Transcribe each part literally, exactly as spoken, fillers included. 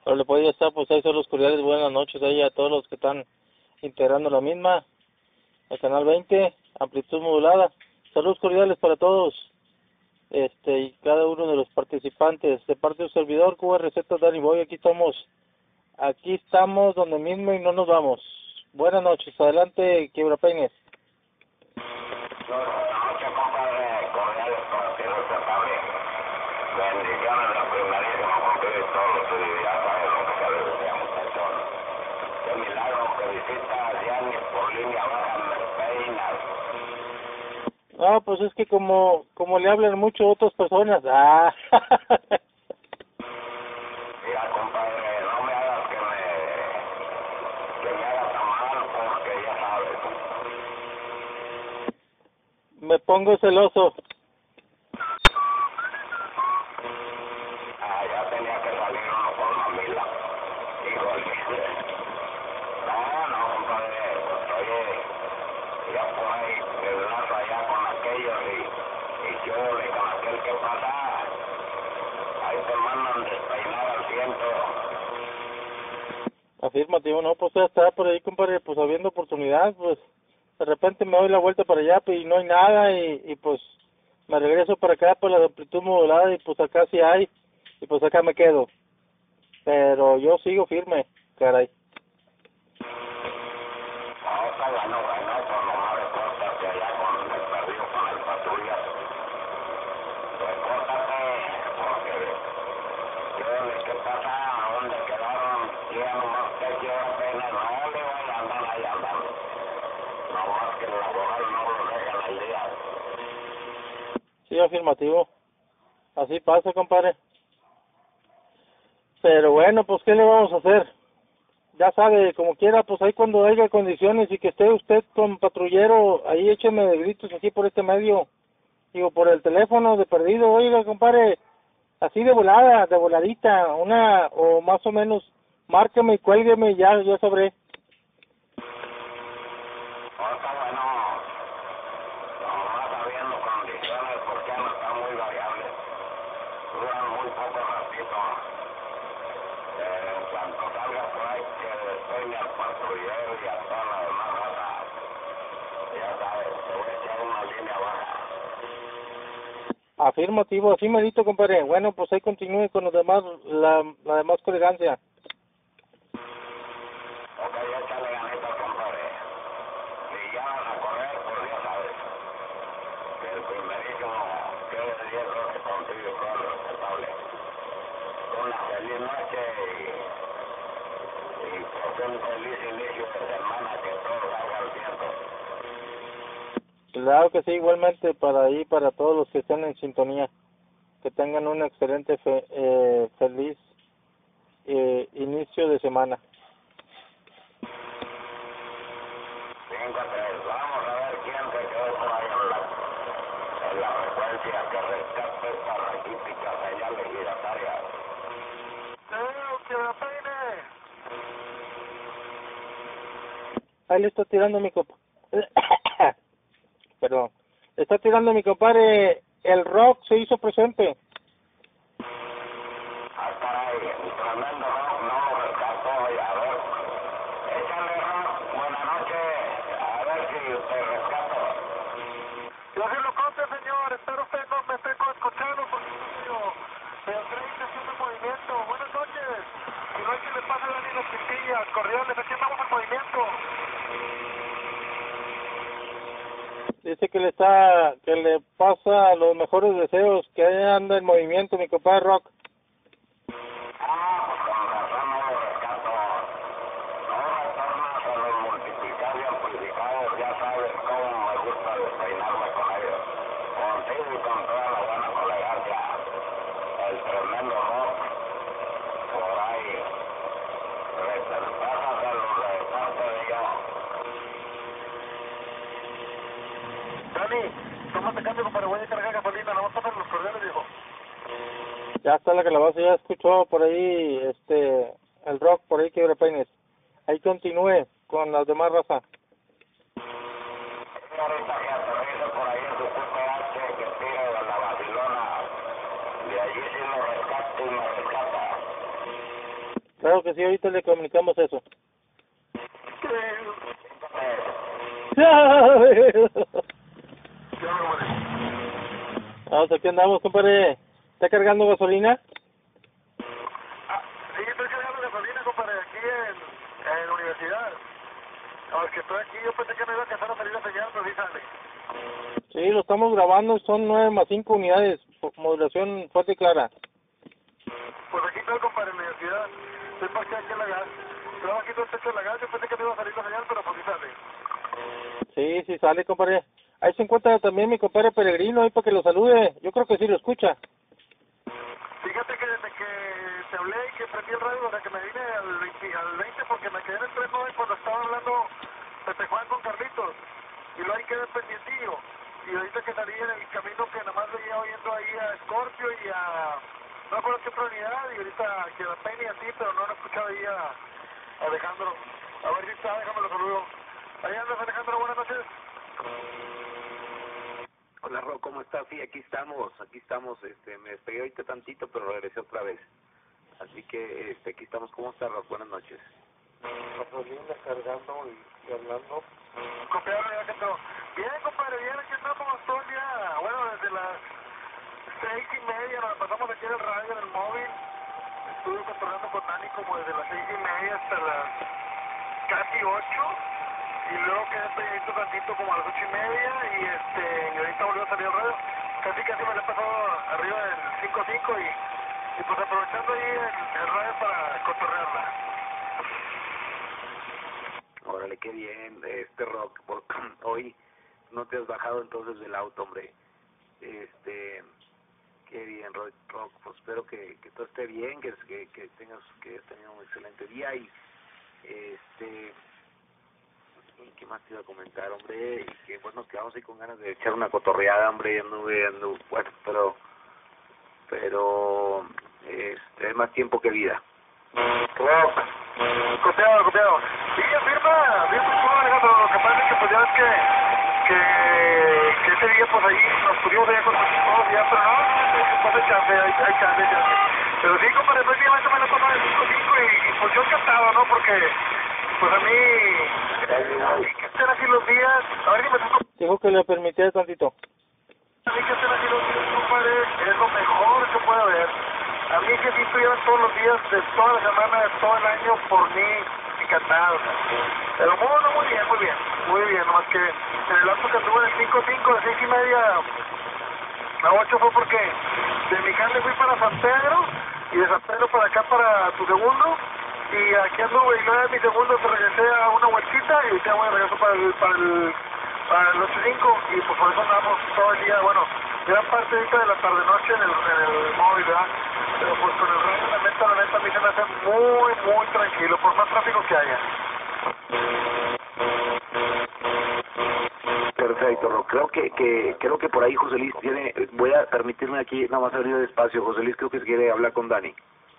le podía estar, pues ahí son los cordiales buenas noches ahí a todos los que están integrando la misma, el canal veinte, amplitud modulada. Saludos cordiales para todos, este y cada uno de los participantes. De parte del servidor Q R Z Danny Boy, aquí estamos, aquí estamos donde mismo y no nos vamos. Buenas noches, adelante Quiebrapeines. Buenas noches, compadre, cordiales para ti, respetable. Bendiciones de primerísimo, compadre, todos los tuyos, ya sabes lo que se les desea, muchachón. Qué milagro que visitas ya ni por línea baja me peinas. No, pues es que como como le hablan mucho a otras personas. Ah. Mira, compadre, no me hagas que me que me hagas tan mal porque ya sabes. Me pongo celoso. Ah, ya tenía que salir uno con mamila. Híjole. No, no, compadre, pues oye, ya por ahí el lazo allá con aquellos y, y yo le con aquel que pasa. Ahí te mandan despeinar al ciento. Afirmativo, no, pues ya está por ahí, compadre, pues habiendo oportunidad, pues de repente me doy la vuelta para allá pues, y no hay nada y, y pues me regreso para acá por la amplitud modulada y pues acá sí hay y pues acá me quedo. Pero yo sigo firme, caray. No, está bueno, bueno, por lo más recórtate allá con el perdido, con el patrulla. Recórtate, porque yo qué pasa, a dónde quedaron, ya nomás que yo apenas no le voy a andar ahí andando. Nomás que el laboral no lo dejan al día. Sí, afirmativo. Así pasa, compadre. Pero bueno, pues ¿qué le vamos a hacer? Ya sabe, como quiera, pues ahí cuando haya condiciones y que esté usted con patrullero, ahí écheme de gritos aquí por este medio. Digo, por el teléfono de perdido, oiga, compadre, así de volada, de voladita, una o más o menos, márqueme y cuélgueme y ya, ya sabré. No, está bueno, nomás habiendo condiciones, porque no están muy variables. Duran muy poco ratito. Eh, en cuanto salga por ahí, que despeine al patrullero y a toda la demás raza. Ya sabes, te voy a echar una línea baja. Afirmativo, así medito, compadre. Bueno, pues ahí continúe con los demás, la, la demás colegancia. Ok, échale ganitas, compadre. Si ya van a correr, pues ya sabes. Que el primerísimo quede diez doce contigo y todo lo respetable. Una feliz noche y, y pues un feliz inicio de semana, que todo salga al viento. Claro que sí, igualmente para ahí, para todos los que estén en sintonía. Que tengan un excelente, fe, eh, feliz eh, inicio de semana. cinco tres, vamos a ver quién se quedó por ahí en la, en la frecuencia que rescate esta raquítica señales giratarias. ¡Eh, Quiebrapeines! Ahí le está tirando mi compa. Perdón. Le está tirando mi compadre. El rock se hizo presente. Ah, caray, un tremendo rock, no lo rescato, oye, a ver. Échale rock, buenas noches, a ver si te rescato. Yo sí lo conté, señor, espero usted no me esté escuchando porque el tren está haciendo movimiento. Buenas noches, si no hay que le pase la línea chiquillas, cordiales, aquí andamos en movimiento. Dice que le está, que le pasa los mejores deseos, que ahí anda en movimiento mi compadre Rock. Ah, pues con razón no lo rescato. No retornas a los multiplicados y amplificados, ya sabes cómo me gusta despeinarme con ellos. Contigo y con toda la buena colegancia. El tremendo rock, por ahí, repásaselo de parte de yo. Dani, tómate cambio, compadre, voy a cargar gasolina, no vas a pasar los cordiales, viejo. Ya está la calabaza, ya escuchó por ahí este el Rock, por ahí Quiebrapeines. Ahí continúe con las demás razas. Ahorita que aterriza por ahí en su Q P H, que tire de la Babilona, de allí sí lo rescata y me rescata. Claro que sí, ahorita le comunicamos eso. Vamos, aquí andamos, compadre. ¿Está cargando gasolina? Ah, sí, estoy cargando gasolina, compadre, aquí en, en la universidad. Aunque estoy aquí, yo pensé que me iba a alcanzar a salir la señal, pero sí sale. Sí, lo estamos grabando, son nueve más cinco unidades, modulación fuerte y clara. Pues aquí estoy, compadre, en la universidad. Estoy parqueado aquí en la gas. Estaba aquí todo el techo de la gas, yo pensé que me iba a salir la señal, pero pues sí sale. Sí, sí sale, compadre. Ahí se encuentra también mi compadre Peregrino, ahí para que lo salude. Yo creo que sí lo escucha. Fíjate que desde que te hablé y que prendí el radio, desde que me vine al veinte, al veinte porque me quedé en el tren hoy cuando estaba hablando Pepe Juan con Carlitos. Y luego ahí quedé pendientillo. Y ahorita que salí en el camino que nada más veía oyendo ahí a Scorpio y a... no recuerdo qué otra unidad, y ahorita que a Penny y a ti, pero no lo escuchaba ahí a, a Alejandro. A ver si está, déjame lo saludo. Ahí andas, Alejandro, buenas noches. Hola, Ro, ¿cómo estás? Sí, aquí estamos, aquí estamos, este, me despegué ahorita tantito, pero regresé otra vez. Así que, este, aquí estamos. ¿Cómo estás, Ro? Buenas noches. Gasolina cargando y, y hablando. Copiado, ya que todo. Bien, compadre, bien, aquí estamos todo el día, bueno, desde las seis y media nos pasamos aquí en el radio, en el móvil. Estuve controlando con Dani como desde las seis y media hasta las casi ocho. Y luego quedé pegadito tantito como a las ocho y media y este y ahorita volvió a salir el radio. Casi casi me lo he pasado arriba del cinco cinco y, y pues aprovechando ahí el, el radio para cotorrearla. Órale, qué bien, este, Rock, por, hoy no te has bajado entonces del auto, hombre. Este, qué bien, Rock, Rock, pues espero que, que todo esté bien, que, que, que tengas, que hayas tenido un excelente día y, este... ¿Y qué más te iba a comentar, hombre? Y que bueno, nos quedamos ahí con ganas de echar una cotorreada, hombre, ya anduve, anduve, bueno, pero, pero, este, hay más tiempo que vida. Rock, copiado, copiado. Sí, firma, firma, tú, Alejandro, lo que pasa es que pues ya ves que, que, que ese día pues ahí nos pudimos allá con nuestros todos ya, pero no, no, no hay chance, hay, hay chance, hay chance. Pero sí, compadre, prácticamente me lo he pasado de cinco cinco y, y pues yo encantado, ¿no? Porque, pues a mí, hay que estar así los días, a ver si me toca. Dijo que le permitía tantito. A mí que estar así los días, compadre, es lo mejor que puede haber. A mí que sí estuvieran todos los días, de toda la semana, de todo el año, por mí, encantado. Pero bueno, muy bien, muy bien, muy bien, nomás que en el auto que anduve en el cinco cinco, de seis y media a ocho fue porque de mi jale fui para San Pedro, y de San Pedro para acá para tu segundo, y aquí anduve, y luego de mi segundo te regresé a una vueltita, y ya voy a regreso para el, para el, para el ocho cinco, y pues por eso andamos todo el día, bueno, gran parte ahorita de la tarde-noche en el, en el móvil, ¿verdad? Pero pues con el radio, la neta, la neta, a mí se me hace muy, muy tranquilo, por más tráfico que haya. Perfecto, Ro. Creo que, que, creo que por ahí José Luis tiene, voy a permitirme aquí nada más abrir despacio. José Luis creo que quiere hablar con Dani.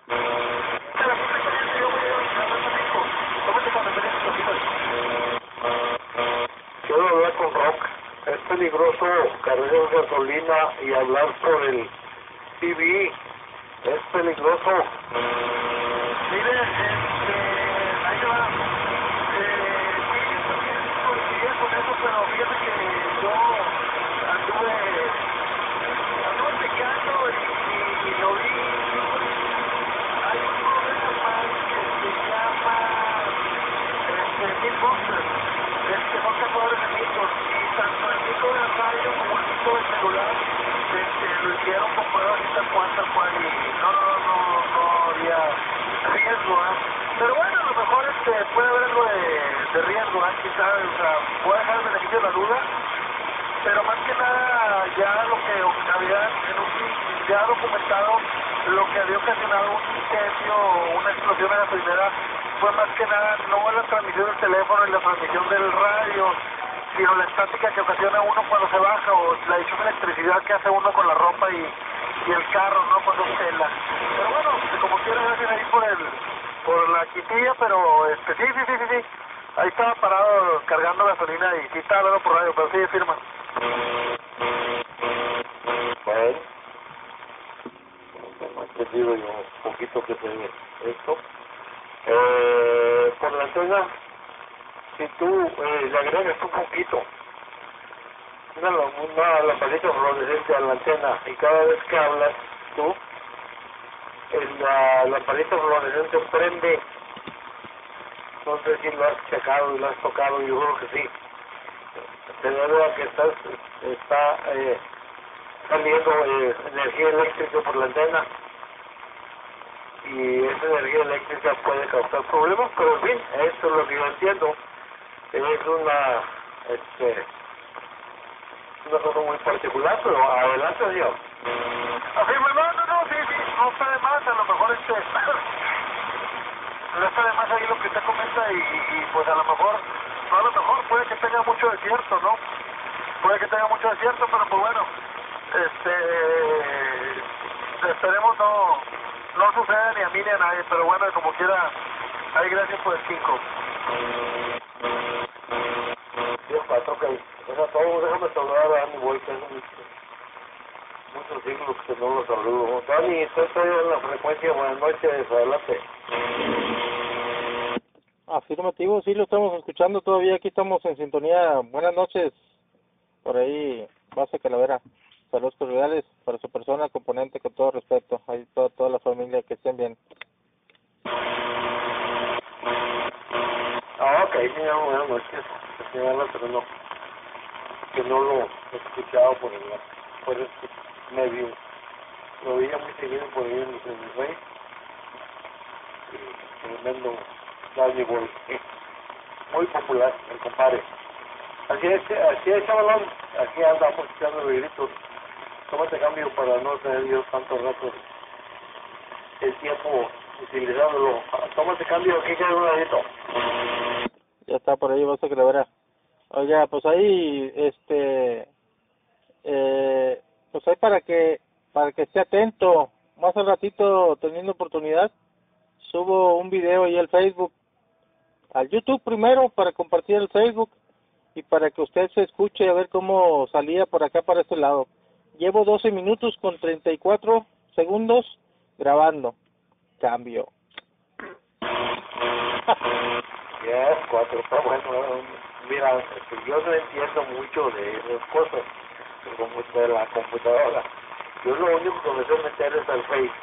Quiero hablar con Rock. Es peligroso cargar gasolina y hablar por el T V. Es peligroso. Mire, este, ahí te va. Eh, sí, también coincidía con eso, pero fíjate que yo anduve, anduve pecando y, y, y lo vi. Hay un programa más que se llama este, Mythbusters, este, son cazadores de mitos, y tanto el mito de la radio como el mito del celular este, lo hicieron con pruebas y tal cual, tal cual, y no, no, no, no había riesgo, ¿eh? Pero bueno, a lo mejor este, puede haber algo de, de riesgo, ¿eh? Quizás, o sea, puede dejar el beneficio de la duda, pero más que nada ya lo que había en un, ya documentado lo que había ocasionado un incendio o una explosión en la primera fue más que nada no la transmisión del teléfono y la transmisión del radio, sino la estática que ocasiona uno cuando se baja o la dichosa electricidad que hace uno con la ropa y, y el carro, ¿no? Cuando pela. Pero bueno, como quiera, gracias ahí por el, por la quitilla, pero este, sí, sí, sí, sí, sí. Ahí estaba parado cargando gasolina y sí estaba hablando por radio, pero sí, firma. Bueno, no he entendido yo un poquito que se esto. Eh, por la antena, si tú eh, le agregas un poquito, una, una lamparita fluorescente a la antena y cada vez que hablas tú, el, la lamparita fluorescente prende. No sé si lo has checado y lo has tocado, yo creo que sí. Se debe a que estás, está eh, saliendo eh, energía eléctrica por la antena y esa energía eléctrica puede causar problemas, pero en fin, eso es lo que yo entiendo. Es una, este, una cosa muy particular, pero adelante, señor. Así, pues, no, no, no, sí, sí, no está de más, a lo mejor este, no está de más ahí lo que usted comenta y, y, y pues a lo mejor, no a lo mejor, puede que tenga mucho desierto, ¿no? Puede que tenga mucho desierto, pero pues bueno, este, esperemos no, no suceda ni a mí ni a nadie, pero bueno, como quiera, ahí gracias por el cinco. Dios, patrón, que eso todo, déjame saludar a Dani Boy, que es un, muchos siglos que no lo saludo. Dani, estoy en la frecuencia, buenas noches, adelante. Afirmativo, sí lo estamos escuchando todavía, aquí estamos en sintonía. Buenas noches, por ahí, Base Calavera. Saludos cordiales para su persona, componente, con todo respeto. Ahí toda, toda la familia, que estén bien. Ah, ok, señor, buenas noches. Señora, pero no, que no lo he escuchado por el, por este medio. Lo veía muy seguido por ahí en el Rey. Y tremendo Dani Boy. Muy popular, el compadre. Así es, así es, chavalón. Aquí andamos echando gritos. Tómate cambio para no tener yo tanto rato el tiempo utilizándolo. Tómate cambio, aquí queda un ladito. Ya está por ahí, Base Calavera. Oiga, pues ahí, este, eh, pues ahí para que, para que esté atento, más al ratito, teniendo oportunidad, subo un video ahí al Facebook, al YouTube primero, para compartir el Facebook, y para que usted se escuche a ver cómo salía por acá para este lado. Llevo doce minutos con treinta y cuatro segundos grabando. Cambio. Ya, cuatro, está bueno. Mira, yo no entiendo mucho de esas cosas, como de la computadora. Yo lo único que me sé meter es al Face.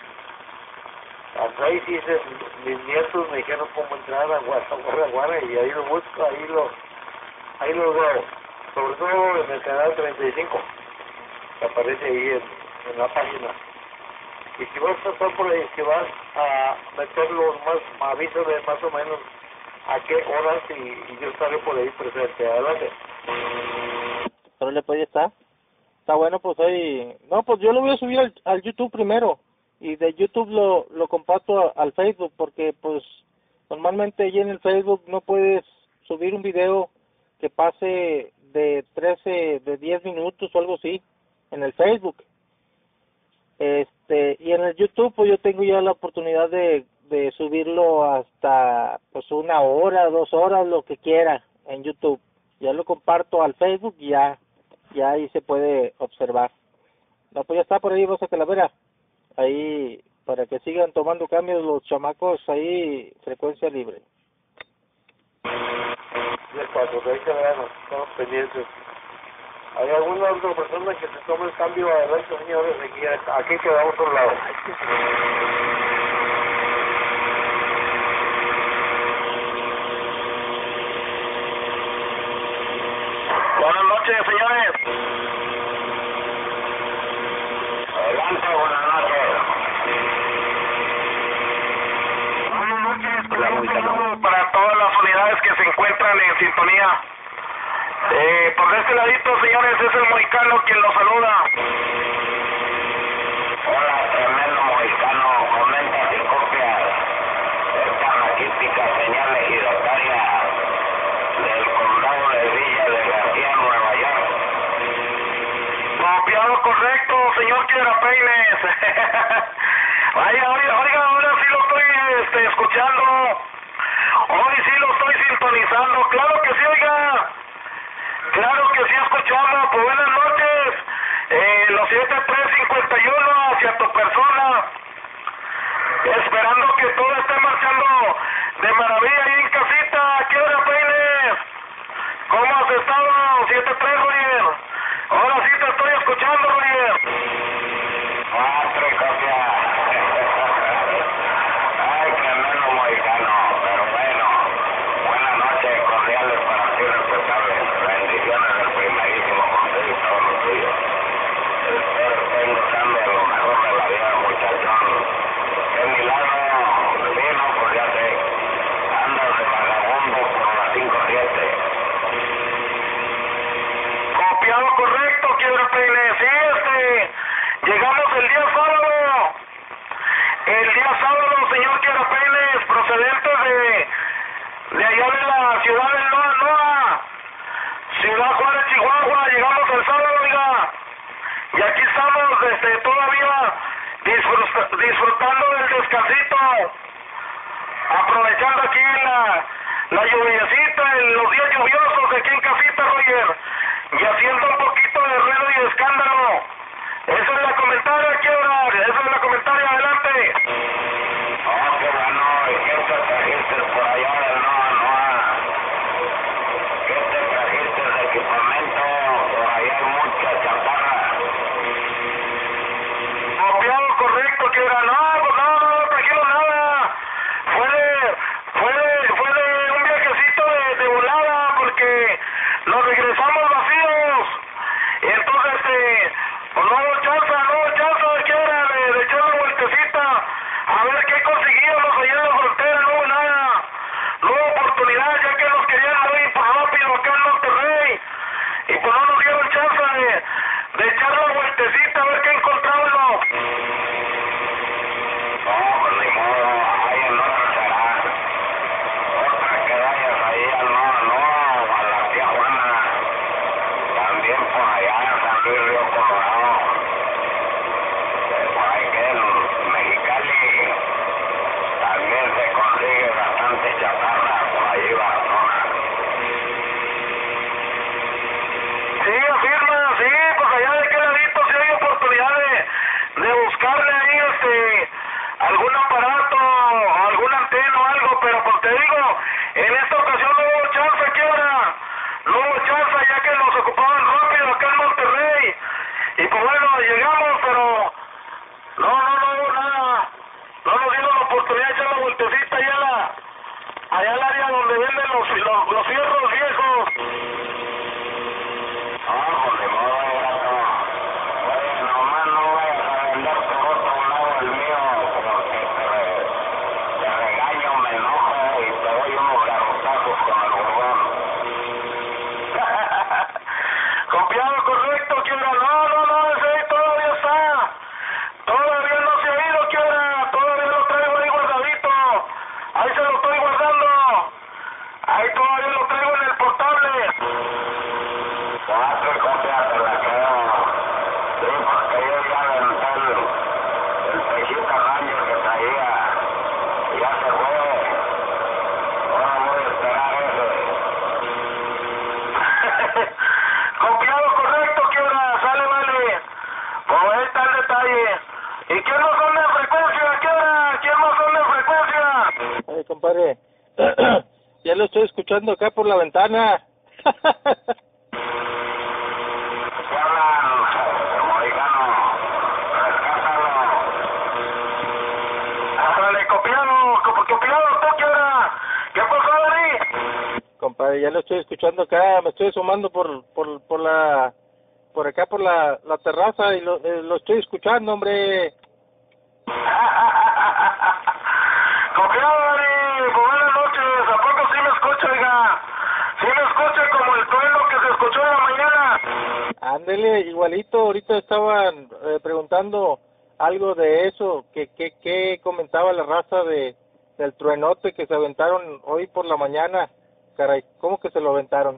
Al Face dice, mis nietos me dijeron cómo entrar a Guadalajara y ahí lo busco, ahí lo, ahí lo veo. Sobre todo en el canal treinta y cinco, que aparece ahí en, en la página. Y si vas a estar por ahí, si vas a meterlo más, avísame más o menos a qué horas y, y yo estaré por ahí presente. Adelante. Órale, pues ya está. Está bueno, pues ahí... No, pues yo lo voy a subir al, al YouTube primero. Y de YouTube lo, lo comparto a, al Facebook, porque pues normalmente allí en el Facebook no puedes subir un video que pase de trece, de diez minutos o algo así en el Facebook. Este, y en el YouTube pues yo tengo ya la oportunidad de, de subirlo hasta pues una hora, dos horas, lo que quiera en YouTube. Ya lo comparto al Facebook y ya, ya ahí se puede observar. No, pues ya está por ahí, Base Calavera. Ahí, para que sigan tomando cambios los chamacos, ahí, frecuencia libre. diez cuatro, que hay que vernos, estamos pendientes. ¿Hay alguna otra persona que se tome el cambio adelante, señores? Aquí, aquí quedamos a un lado. Buenas noches, señores. Adelante, buenas noches. Buenas noches, un saludo para todas las unidades que se encuentran en sintonía. Eh, por este ladito, señores, es el Mohicano quien los saluda. Hola, tremendo Mohicano, comenta si copias esta magnífica señal legislataria del condado de Villa de García, Nueva York. Copiado correcto, señor Quiedrapeines. Oiga, oiga, oiga, ahora sí lo estoy este, escuchando. Hoy sí lo estoy sintonizando. Claro que sí, oiga. Claro que sí, escuchamos. Pues buenas noches. Eh, los siete tres cincuenta y uno hacia tu persona. esperando que todo esté marchando de maravilla ahí en casita. ¿Qué hora, Peines? ¿Cómo has estado? siete tres, Roger. Ahora sí te estoy escuchando, Roger. Cuatro copias. Ay, tremendo mohicano, pero bueno. Buenas noches, cordiales para ti, respetables. Bendiciones del primerísimo consejo y todos los tuyos. Espero estén gozando de lo mejor de la vida, muchachón. Qué milagro, sí, no, pues ya sé. Andas de vagabundo por las cinco siete. Copiado correcto, quiebra Peine. Sí, este, llegamos el día sábado. El día sábado, señor Quiebra Peines, procedentes de, de allá de la ciudad del Noa Noa, Ciudad Juárez, Chihuahua. Llegamos el sábado, oiga. Y aquí estamos este, todavía disfruta, disfrutando del descansito, aprovechando aquí la, la lluviecita, en los días lluviosos aquí en casita, Roger, y haciendo un poquito de ruido y escándalo. Esa es la comentaria, Quiebra, esa es la comentaria, adelante. Oh, qué bueno, ¿y qué te trajiste por allá del Noa Noa? ¿Qué te trajiste de equipamiento? Por allá hay mucha chatarra. Copiado correcto, Quiebra. No, pues no, no, tranquilo, nada. Fue de, fue de, fue de un viajecito de, de volada, porque nos regresamos vacíos. Y entonces, este, pues no hubo chance, no hubo chance, Quiebra, de, de echar una vueltecita, a ver qué conseguíamos allá en la frontera. No hubo nada, no hubo oportunidad, ya que nos querían muy por rápido acá en Monterrey. Y pues no nos dieron chance de, de echar la vueltecita, a ver qué encontrábamos. No, pues ni modo, ahí en otra será. Otra que vayas ahí al Noa Noa o a la Tía Juana. También por allá en San Luis Río Colorado. Por ahí que en Mexicali también se consigue bastante chatarra por ahí baratona. Sí, afirma, sí, pues allá de qué ladito si hay oportunidad de, de buscarle ahí este algún aparato, alguna antena o algo, pero pues te digo, en esta ocasión no hubo chance, Quiebra, no hubo chance ya que nos ocupaban rápido acá en Monterrey, y pues bueno, llegamos, pero no, no, no hubo nada, no nos dieron la oportunidad de echar la vueltecita allá, a la, allá al área donde venden los, los, los fierros viejos. No, pues ni modo, gato. Oye, nomás no vayas a vender por otro lado el mío, porque te, re- te regaño, me enojo y te doy unos garrotazos con el gorgón. Copiado correcto, Quiebra. No, no, no, ese ahí todavía está. Todavía no se ha ido, Quiebra. Todavía lo traigo ahí guardadito. Ahí se lo estoy guardando. Ahí todavía lo traigo en el portable. Cuatro copias te la creo. Sí, porque yo ya aventé el, el Pechita Ranger que traía. Ya se fue. Ahora voy a esperar ese. Copiado correcto, Quiebra. Sale, vale. Pues ahí está el detalle. ¿Y quién más son de frecuencia, Quiebra? ¿Quién más son de frecuencia? Ay, compadre, ya lo estoy escuchando acá por la ventana. ¿Qué hablan, mohicano? Rescátalo. Ándale, copiado, co- copiado, tú, Quiebra. ¿Qué pasó, Dani? Compadre, ya lo estoy escuchando acá, me estoy sumando por por por la por acá por la, la terraza y lo, eh, lo estoy escuchando, hombre. Copiado, Dani. Pues buenas noches. ¿A poco sí me escucha, oiga? Sí me escucha como el trueno que se escuchó en la mañana. Ándele, igualito, ahorita estaban eh, preguntando algo de eso, que que que comentaba la raza de del truenote que se aventaron hoy por la mañana. Caray, ¿cómo que se lo aventaron?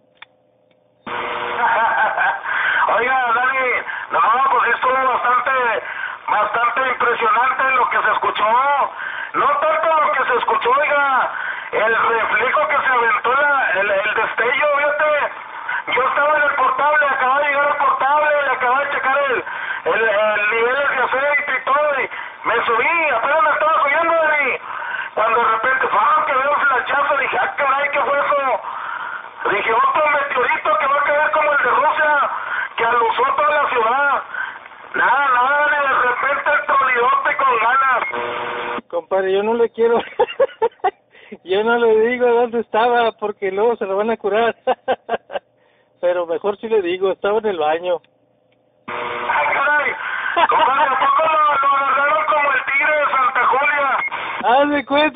Oiga, Dani, no, pues estuvo bastante, bastante impresionante lo que se escuchó. No tanto lo que se escuchó, oiga, el reflejo que se aventó, la, el, el destello, fíjate. Yo estaba en el portable, acababa de llegar al portable, le acababa de checar el, el, el niveles de aceite y todo, y, Me subí, apenas me estaba subiendo, Dani, cuando de repente, ¡fam!, que veo un flachazo, dije, ¡ah, caray, qué fue eso! Dije, otro meteorito que va a caer como el de Rusia, que alusó toda la ciudad. Nada, nada, Dani, de repente el trolidote con ganas. Compadre, yo no le quiero... yo no le digo dónde estaba, porque luego se lo van a curar. Pero mejor si le digo, estaba en el baño. ¡Ay, caray! Compadre, ¿a poco lo, lo agarraron como el tigre de Santa Julia? ¡Haz de cuenta!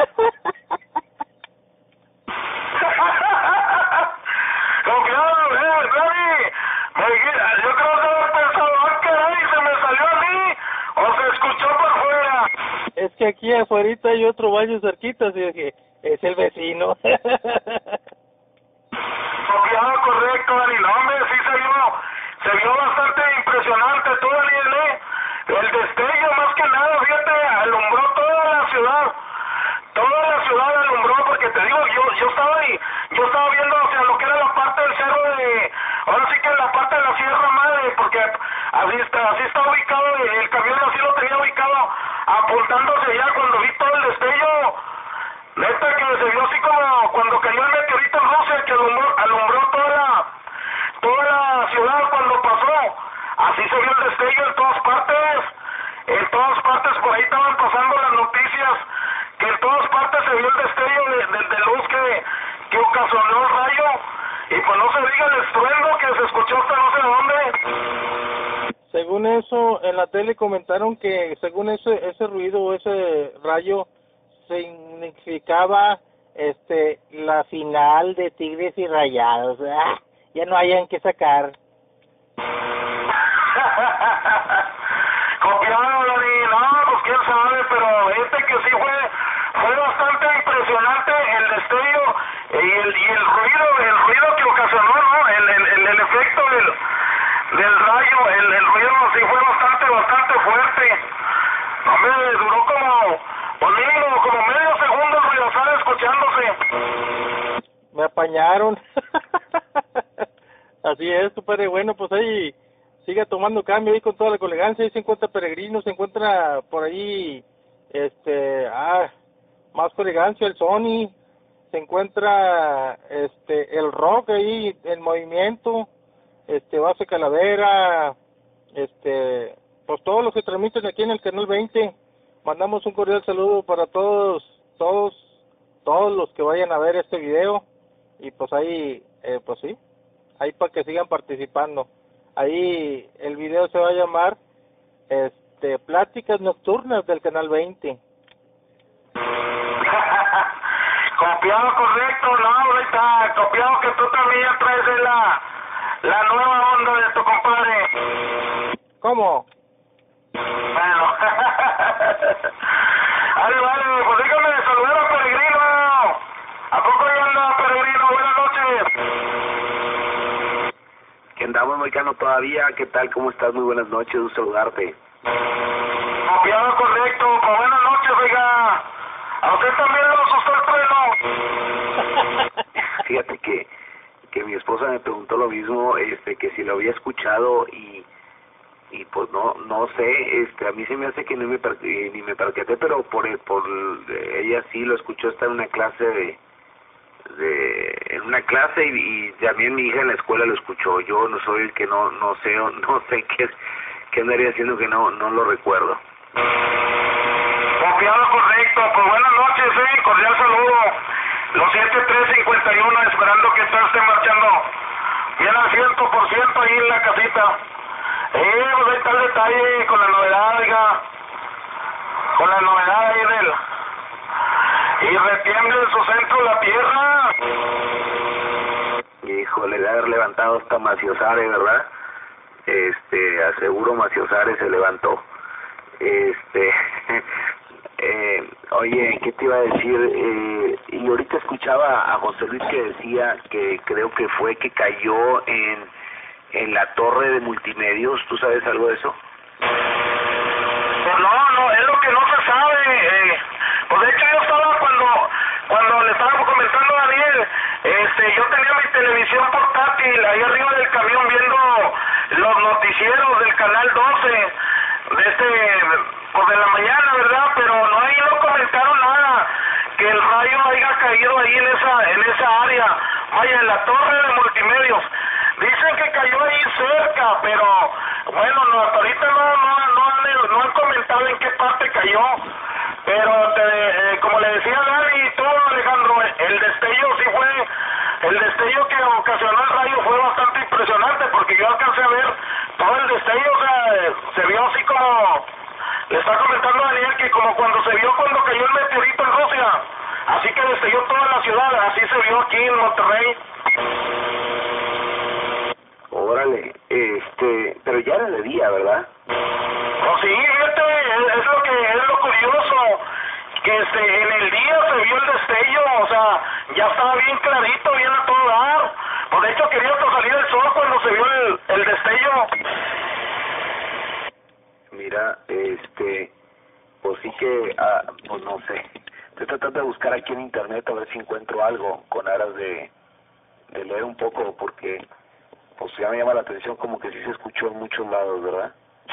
Confiado, eh, Dani. Me, yo creo que haber pensado, ¡ah, caray! ¿Se me salió a mí? ¿O se escuchó por fuera? Es que aquí afuera hay otro baño cerquita, así que es el vecino. Confiado, correcto, Dani. No, hombre, sí se vio, se vio bastante impresionante todo el I N E. El destello, más que nada, fíjate, alumbró toda la ciudad. Toda la ciudad alumbró, porque te digo, yo yo estaba ahí, yo estaba viendo hacia lo que era la parte del cerro de, ahora sí que la parte de la Sierra Madre, porque así está, así está ubicado, el camión así lo tenía ubicado, apuntándose ya cuando vi todo el destello. Neta que se vio así como cuando cayó el meteorito en Rusia, que alumbró, alumbró toda la, toda la ciudad cuando pasó. Así se vio el destello en todas partes, en todas partes, por ahí estaban pasando las noticias, que en todas partes se vio el destello de, de, de luz que, que ocasionó el rayo, y pues no se diga el estruendo que se escuchó hasta no sé dónde. Según eso, en la tele comentaron que según ese ese ruido o ese rayo significaba este la final de Tigres y Rayados. ¡Ah! Ya no hayan que sacar. Copiado, Dani, no, pues quién sabe, pero este que sí fue fue bastante impresionante el destello y el y el ruido, el ruido que ocasionó, ¿no? El el, el, el efecto del del rayo, el, el ruido sí fue bastante, bastante fuerte. Hombre, duró como, pues mínimo, como medio segundo el ruidazal escuchándose. Me apañaron. Así es, compadre. Bueno, pues ahí siga tomando cambio ahí con toda la colegancia. Ahí se encuentra Peregrino, se encuentra por ahí, este, ah, más colegancia, el Sony, se encuentra, este, el Rock ahí en movimiento, este, Base Calavera, este, pues todos los que transmiten aquí en el canal veinte. Mandamos un cordial saludo para todos, todos, todos los que vayan a ver este video, y pues ahí, eh, pues sí, ahí para que sigan participando. Ahí el video se va a llamar, este, Pláticas Nocturnas del canal veinte. Copiado, correcto, no, ahorita, copiado que tú también traes de la, la nueva onda de tu compadre. ¿Cómo? Bueno, vale, vale, pues dígame, saludar a Peregrino. ¿A poco ya anda Peregrino? Buenas noches. Que andamos, Moicano, todavía. ¿Qué tal? ¿Cómo estás? Muy buenas noches, un saludarte. Copiado, correcto, pues buenas noches, oiga. ¿A usted también lo asustó el trueno? Fíjate que que mi esposa me preguntó lo mismo, este, que si lo había escuchado y y pues no no sé, este, a mí se me hace que no me per, ni me percaté, pero por por ella sí lo escuchó, está en una clase de de en una clase y, y también mi hija en la escuela lo escuchó. Yo no soy el que no no sé no sé qué qué andaría haciendo, que no no lo recuerdo. Confiado, correcto, pues buenas noches, eh, cordial saludo. Los siete tres cincuenta y uno, esperando que todo esté marchando bien al ciento por ciento ahí en la casita. Eh, pues ahí está el detalle con la novedad, oiga, con la novedad ahí del... Y retiemble en su centro la tierra. Híjole, de haber levantado hasta Maciosare, ¿verdad? Este, aseguro Maciosare se levantó. Este, eh, oye, ¿qué te iba a decir? Eh, y ahorita escuchaba a José Luis que decía que creo que fue que cayó en, en la torre de multimedios. ¿Tú sabes algo de eso? Pues no, no, es lo que no se sabe. Eh, pues de hecho yo estaba cuando, cuando le estaba comentando a Daniel, este, yo tenía mi televisión portátil ahí arriba del camión viendo los noticieros del canal doce, de este, pues de la mañana, ¿verdad? Pero no, ahí no comentaron nada, que el rayo haya caído ahí en esa, en esa área, vaya, en la torre de multimedios. Dicen que cayó ahí cerca, pero bueno, no, hasta ahorita no, no, no, han, no han comentado en qué parte cayó. Pero te, eh, como le decía Dani y tú, Alejandro, el destello sí fue, el destello que ocasionó el rayo fue bastante impresionante, porque yo alcancé a ver todo el destello, o sea, eh, se vio así como, le está comentando a Daniel que como cuando se vio cuando cayó el meteorito en Rusia, así que destelló toda la ciudad, así se vio aquí en Monterrey. Órale, este, pero ya era de día, ¿verdad? Pues sí, fíjate, es lo que es lo curioso, que este, en el día se vio el destello, o sea, ya estaba bien clarito, bien a todo dar. Pues de hecho quería hasta salir el sol cuando se vio el, el destello. Mira, este, pues sí que, ah, pues no sé, estoy tratando de buscar aquí en internet a ver si encuentro algo con aras de, de leer un poco, porque pues ya me llama la atención como que sí se escuchó en muchos lados, ¿verdad?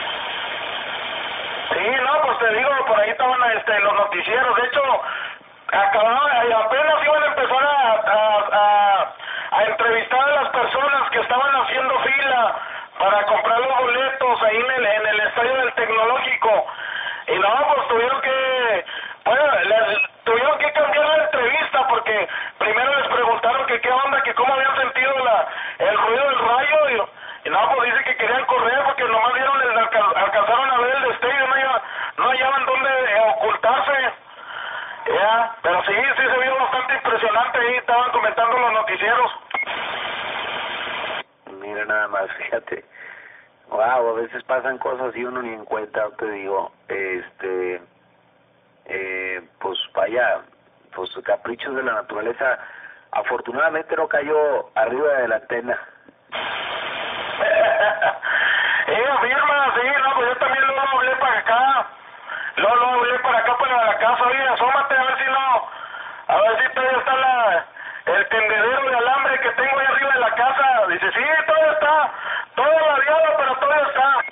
Sí, no, pues te digo, por ahí estaban este, los noticieros, de hecho, acababan, apenas iban a empezar a, a, a, a entrevistar a las personas que estaban haciendo fila para comprar los boletos ahí en el, en el estadio del Tecnológico, y no, pues tuvieron que, bueno, les, tuvieron que cambiar la entrevista, porque primero les preguntaron que qué onda, que cómo habían sentido la, el ruido del rayo, y, y no, pues dice que querían correr porque nomás vieron el, alcanzaron a ver el destello, no, ya, no hallaban dónde eh, ocultarse, ya, pero sí, sí se vio bastante impresionante ahí, estaban comentando los noticieros. Mira nada más, fíjate, wow, a veces pasan cosas y uno ni en cuenta, te digo, este, eh, pues vaya, pues caprichos de la naturaleza. Afortunadamente no cayó arriba de la antena. eh, afirma, sí, no, pues yo también lo hablé para acá, lo, lo hablé para acá, para la casa, oye, asómate a ver si no, a ver si todavía está la, el tendedero de alambre que tengo ahí arriba de la casa. Dice, sí, todavía está, todavía variado, pero todavía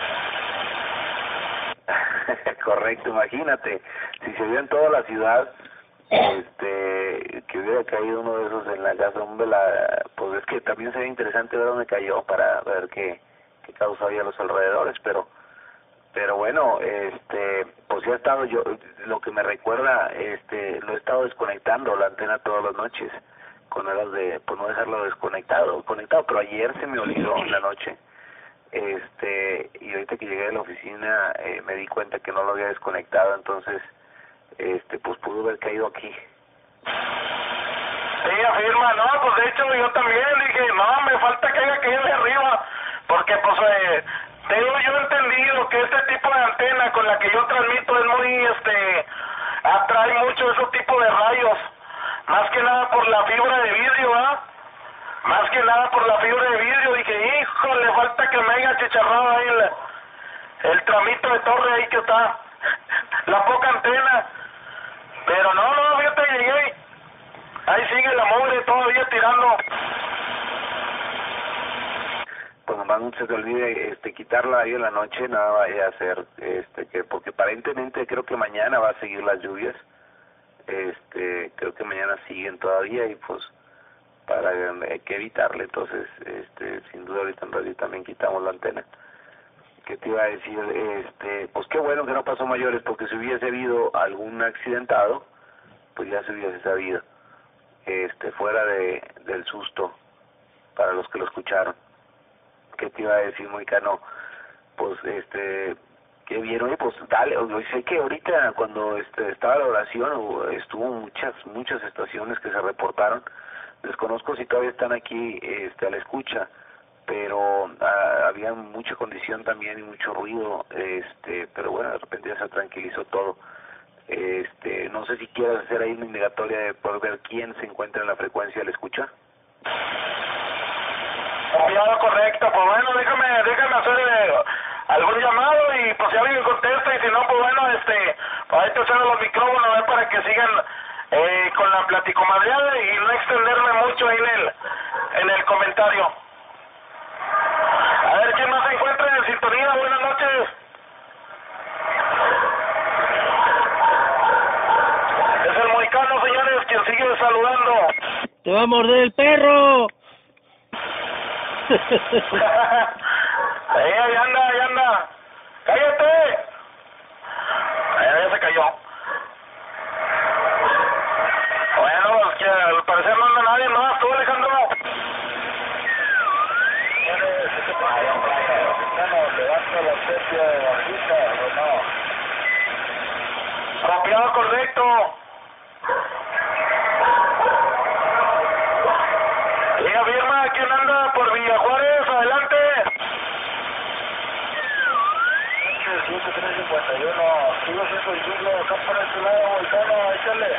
está. Correcto, imagínate, si se vio en toda la ciudad, este, que hubiera caído uno de esos en la casa, hombre, la, pues es que también sería interesante ver dónde cayó para ver qué, qué causa había a los alrededores, pero, pero bueno, este, pues ya he estado yo, lo que me recuerda, este, lo he estado desconectando la antena todas las noches, con horas de, pues no dejarlo desconectado, conectado, pero ayer se me olvidó en la noche, este, y ahorita que llegué a la oficina eh, me di cuenta que no lo había desconectado, entonces este pues pudo haber caído aquí. Sí, afirma, no, pues de hecho yo también dije, no, me falta que haya caído de arriba, porque pues eh, tengo yo entendido que este tipo de antena con la que yo transmito es muy, este, atrae mucho esos tipos de rayos, más que nada por la fibra de vidrio, ¿ah? Más que nada por la fibra de vidrio, dije, hijo, le falta que me haya chicharrado ahí el, el tramito de torre ahí que está, la poca antena. Pero no, no, fíjate, llegué. Ahí sigue la mugre todavía tirando. Pues nomás no se te olvide este, quitarla ahí en la noche, nada vaya a hacer, este, que porque aparentemente creo que mañana va a seguir las lluvias. Este, creo que mañana siguen todavía y pues para hay que evitarle, entonces, este, sin duda ahorita en radio también quitamos la antena. ¿Qué te iba a decir? Este, pues qué bueno que no pasó mayores, porque si hubiese habido algún accidentado, pues ya se hubiese sabido, este, fuera de del susto para los que lo escucharon. ¿Qué te iba a decir, Moicano? Pues, este, qué bien, oye, pues dale, oye, sé que ahorita cuando este estaba la oración, estuvo muchas, muchas estaciones que se reportaron, desconozco si todavía están aquí, este, a la escucha, pero ah, había mucha condición también y mucho ruido, este, pero bueno, de repente ya se tranquilizó todo. Este, no sé si quieras hacer ahí una indagatoria de poder ver quién se encuentra en la frecuencia de la escucha. Copiado, correcto, pues bueno, déjame, déjame hacer eh, algún llamado y pues si alguien contesta y si no, pues bueno, este, pues ahí te cedo los micrófonos ¿eh? Para que sigan eh, con la platicomadreada y no extenderme mucho ahí en el, en el comentario. A ver quién más se encuentra en sintonía, buenas noches. ¡Te va a morder el perro! Ahí, ahí anda, ahí anda. ¡Cállate! Ahí se cayó. Bueno, pues que al parecer no anda nadie más. ¿Tú, Alejandro? Copiado correcto. Y afirma quién anda por Villa Juárez, adelante. siete tres cincuenta y uno, sigo siendo el Gillo, acá por este lado, Volcano, échale.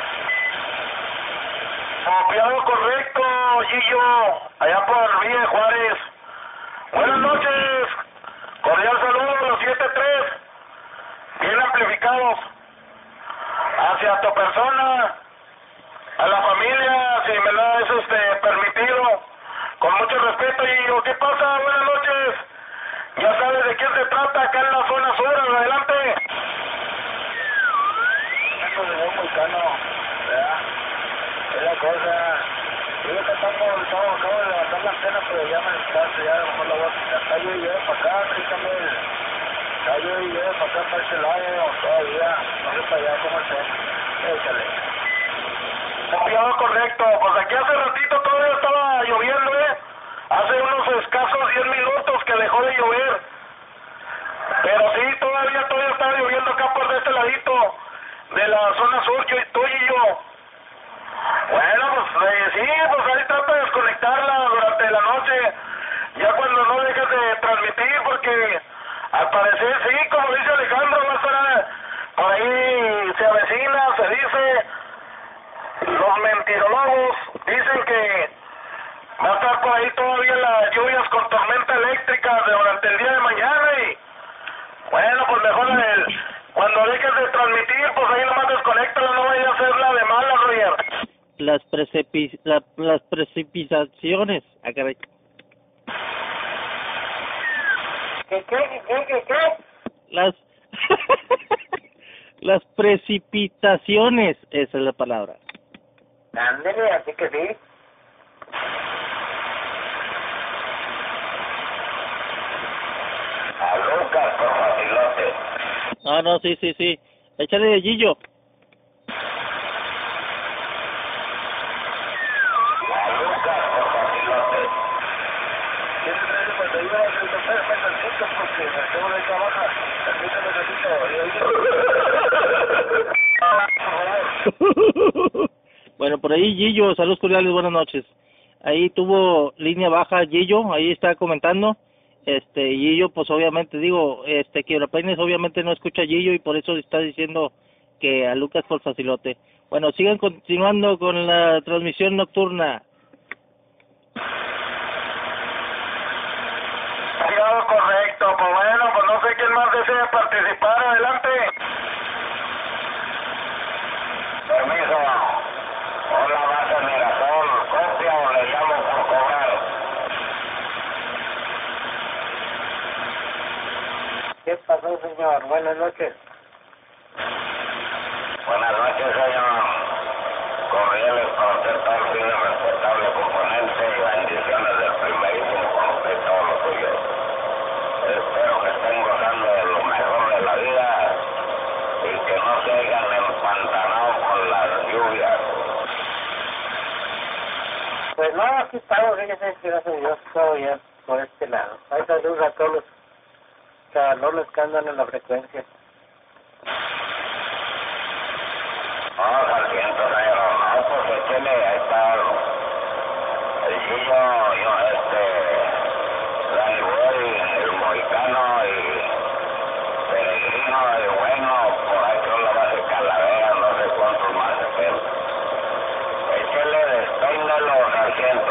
Copiado correcto, Gillo, allá por Villa Juárez. Buenas noches, cordial saludo a los siete tres, bien amplificados, hacia tu persona, a la familia, si me lo es este, permitido, con mucho respeto. Gillo, ¿qué pasa? Buenas noches, ya sabes de quién se trata acá en la zona sur, adelante. Esto de un Volcano, ¿verdad? Es la cosa. Yo acá estamos, estamos, acabo de levantar la antena, pero ya me despacio, ya a lo mejor la voy a quitar. Está yo y llevo para acá, fíjame. Está yo y llevo para acá, para este lado, todavía. No sé para allá cómo está. Échale. Copiado correcto, pues aquí hace ratito todavía estaba lloviendo, ¿eh? Hace unos escasos diez minutos que dejó de llover. Pero sí, todavía, todavía está lloviendo acá por de este ladito de la zona sur, yo, tú y yo. Bueno, pues eh, sí, pues ahí trata de desconectarla durante la noche, ya cuando no dejes de transmitir, porque al parecer sí, como dice Alejandro, va a estar por ahí, se avecina, se dice, los mentirólogos dicen que va a estar por ahí todavía las lluvias con tormenta eléctrica durante el día de mañana y bueno, pues mejor el, cuando dejes de transmitir, pues ahí nomás desconéctala, no vaya a hacerla de mala, Roger. Las precipi la, las precipitaciones. Ah, caray. ¿Qué, qué, qué, qué, qué? Las las precipitaciones, esa es la palabra. Ándele, así que sí. A Lucas, por facilote. Ah, no, sí, sí, sí. Échale de Gillo. A Lucas, por facilote. siete tres cincuenta y uno, me tantito porque me tengo de trabajar. Permítame tantito. Bueno, por ahí Gillo, saludos cordiales, buenas noches. Ahí tuvo línea baja Gillo, ahí está comentando. Este, Gillo, pues obviamente, digo, este, Quiebrapeines obviamente no escucha a Gillo y por eso está diciendo que a Lucas por facilote. Bueno, sigan continuando con la transmisión nocturna. Cuidado correcto, pues bueno, pues no sé quién más desea participar, adelante. Permiso. Hola, base Mirasol, copia o le llamo por cobrar. ¿Qué pasó, señor? Buenas noches. Buenas noches, señor. Cordiales para usted, todo el fin respetable componente y bendiciones del primerísimo con usted y todos los suyos. Espero que estén gozando de lo mejor de la vida y que no se hayan empantanado con las lluvias. Pues no, aquí estamos, fíjese, gracias a Dios, todo bien por este lado. Hay saludos a todos los cabalones que andan en la frecuencia. No, sargento, señor, no, pues échele, ahí está el Gillo, yo, este, Danny Boy, el Mohicano y Peregrino, y bueno, por ahí creo la base Calavera, no sé cuántos más estén. Échele, despeínalo, sargento.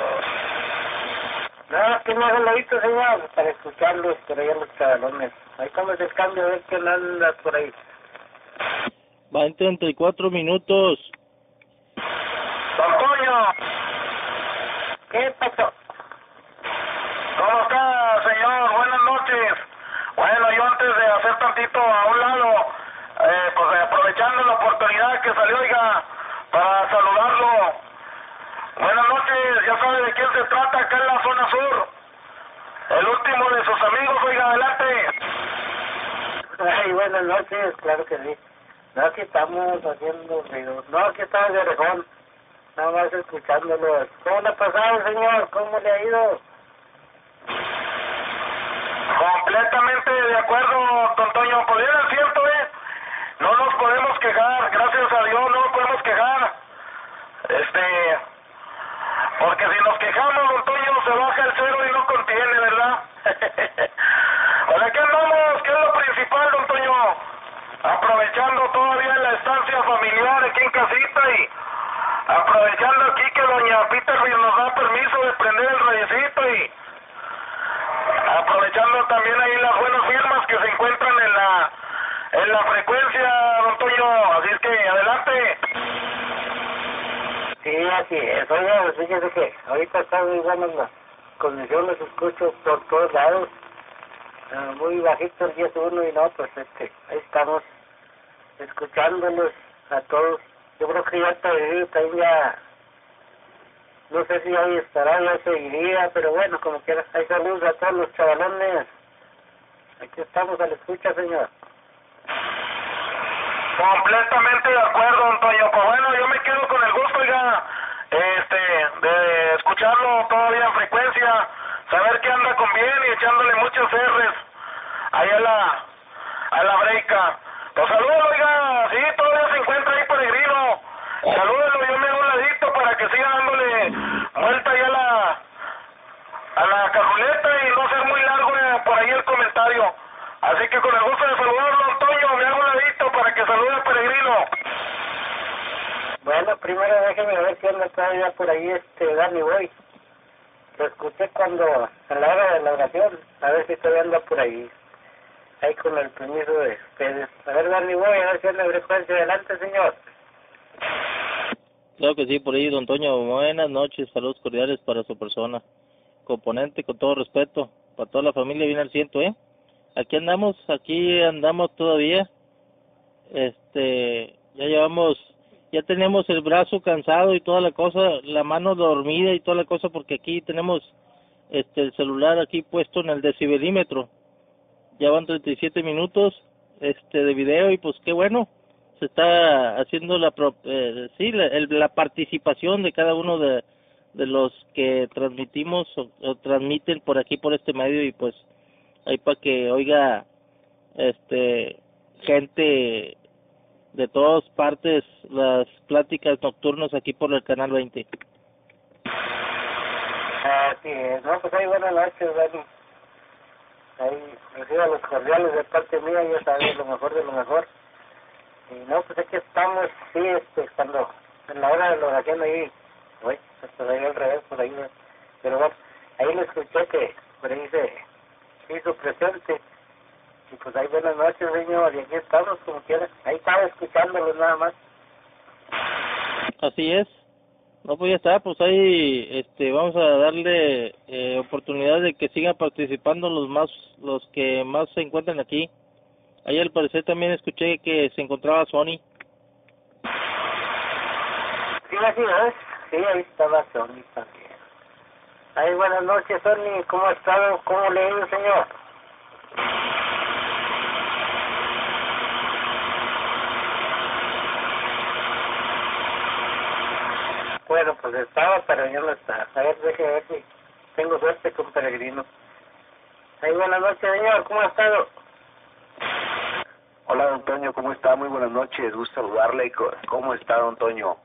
Nada, que no lo visto, señor, para escucharlos por ahí en los cabalones. Ahí estamos el cambio, a ver quién anda por ahí. Van treinta y cuatro minutos. Don Toño, ¿Qué pasó? ¿cómo está, señor? Buenas noches. Bueno, yo antes de hacer tantito a un lado, eh, pues aprovechando la oportunidad que salió, oiga, para saludarlo, Buenas noches, ya sabe de quién se trata acá en la zona sur. El último de sus amigos, oiga, adelante. Ay, buenas noches, claro que sí. No, aquí estamos haciendo ruido. No, aquí estamos de orejón. Nada más escuchándolos. ¿Cómo le ha pasado, señor? ¿Cómo le ha ido? Completamente de acuerdo, don Toño. Pues bien, es cierto, ¿eh? No nos podemos quejar, gracias a Dios no nos podemos quejar. Este... Porque si nos quejamos, don Toño, se baja el cero y no contiene, ¿verdad? Ahora, ¿qué andamos? ¿Qué es lo principal, don Toño? Aprovechando todavía la estancia familiar aquí en casita y aprovechando aquí que doña Peterville nos da permiso de prender el rayecito y aprovechando también ahí las buenas firmas que se encuentran en la en la frecuencia, don Toño. Así es que adelante. Sí, así es. Oye, fíjese que ahorita están muy buenas las condiciones, escucho por todos lados. Uh, muy bajito el diez uno y no, pues este, ahí estamos escuchándolos a todos. Yo creo que ya está también ya, no sé si ahí estará, ya seguiría, pero bueno, como quiera, hay saludos a todos los chavalones. Aquí estamos a la escucha, señor. Completamente de acuerdo, don Toño. Pues bueno, yo me quedo con el gusto, oiga, este, de escucharlo todavía en frecuencia, saber que anda con bien y echándole muchos R's ahí a la, a la breca. Pues saludos, oiga, sí, todavía se encuentra ahí Peregrino. Salúdelo, yo me hago un ladito para que siga dándole vuelta ahí a la, a la cajoleta y no ser muy largo eh, por ahí el comentario. Así que con el gusto de saludarlo, Antonio, me hago un ladito para que salude al Peregrino. Bueno, primero déjeme ver si anda todavía por ahí este Danny Boy. Lo escuché cuando, a la hora de la oración, a ver si todavía anda por ahí. Ahí con el permiso de ustedes. A ver, Danny Boy, a ver si anda frecuencia. Adelante, señor. Claro que sí, por ahí, don Toño. Buenas noches, saludos cordiales para su persona. Componente, con todo respeto, para toda la familia, bien al ciento, ¿eh? Aquí andamos, aquí andamos todavía. Este, ya llevamos, ya tenemos el brazo cansado y toda la cosa, la mano dormida y toda la cosa, porque aquí tenemos este el celular aquí puesto en el decibelímetro. Ya van treinta y siete minutos este de video y pues qué bueno, se está haciendo la pro, eh, sí la, el, la participación de cada uno de, de los que transmitimos o, o transmiten por aquí por este medio y pues ahí para que oiga este gente de todas partes las pláticas nocturnas aquí por el canal veinte. Así es, no, pues ahí buenas noches, Dani. Ahí reciba los cordiales de parte mía, ya sabes, lo mejor de lo mejor. Y no, pues aquí estamos, sí, este, cuando en la hora de la oración ahí, uy, pues ahí al revés, por ahí, ¿no? Pero bueno, ahí lo escuché que por ahí se hizo presente. Y pues ahí buenas noches, señor, y aquí estamos, como quieras. Ahí estaba escuchándolos nada más. Así es. No, pues ya está, pues ahí este, vamos a darle eh, oportunidad de que sigan participando los más, los que más se encuentran aquí. Ahí al parecer también escuché que se encontraba Sony. Sí, así es. Sí, ahí estaba Sony también. Ahí buenas noches, Sony. ¿Cómo ha estado? ¿Cómo le ha ido, señor? Bueno, pues estaba, pero ya no está. A ver, déjeme ver si tengo suerte con Peregrino. Ahí buenas noches, señor. ¿Cómo ha estado? Hola, don Toño, ¿cómo está? Muy buenas noches, gusto saludarle. ¿Cómo está, don Toño?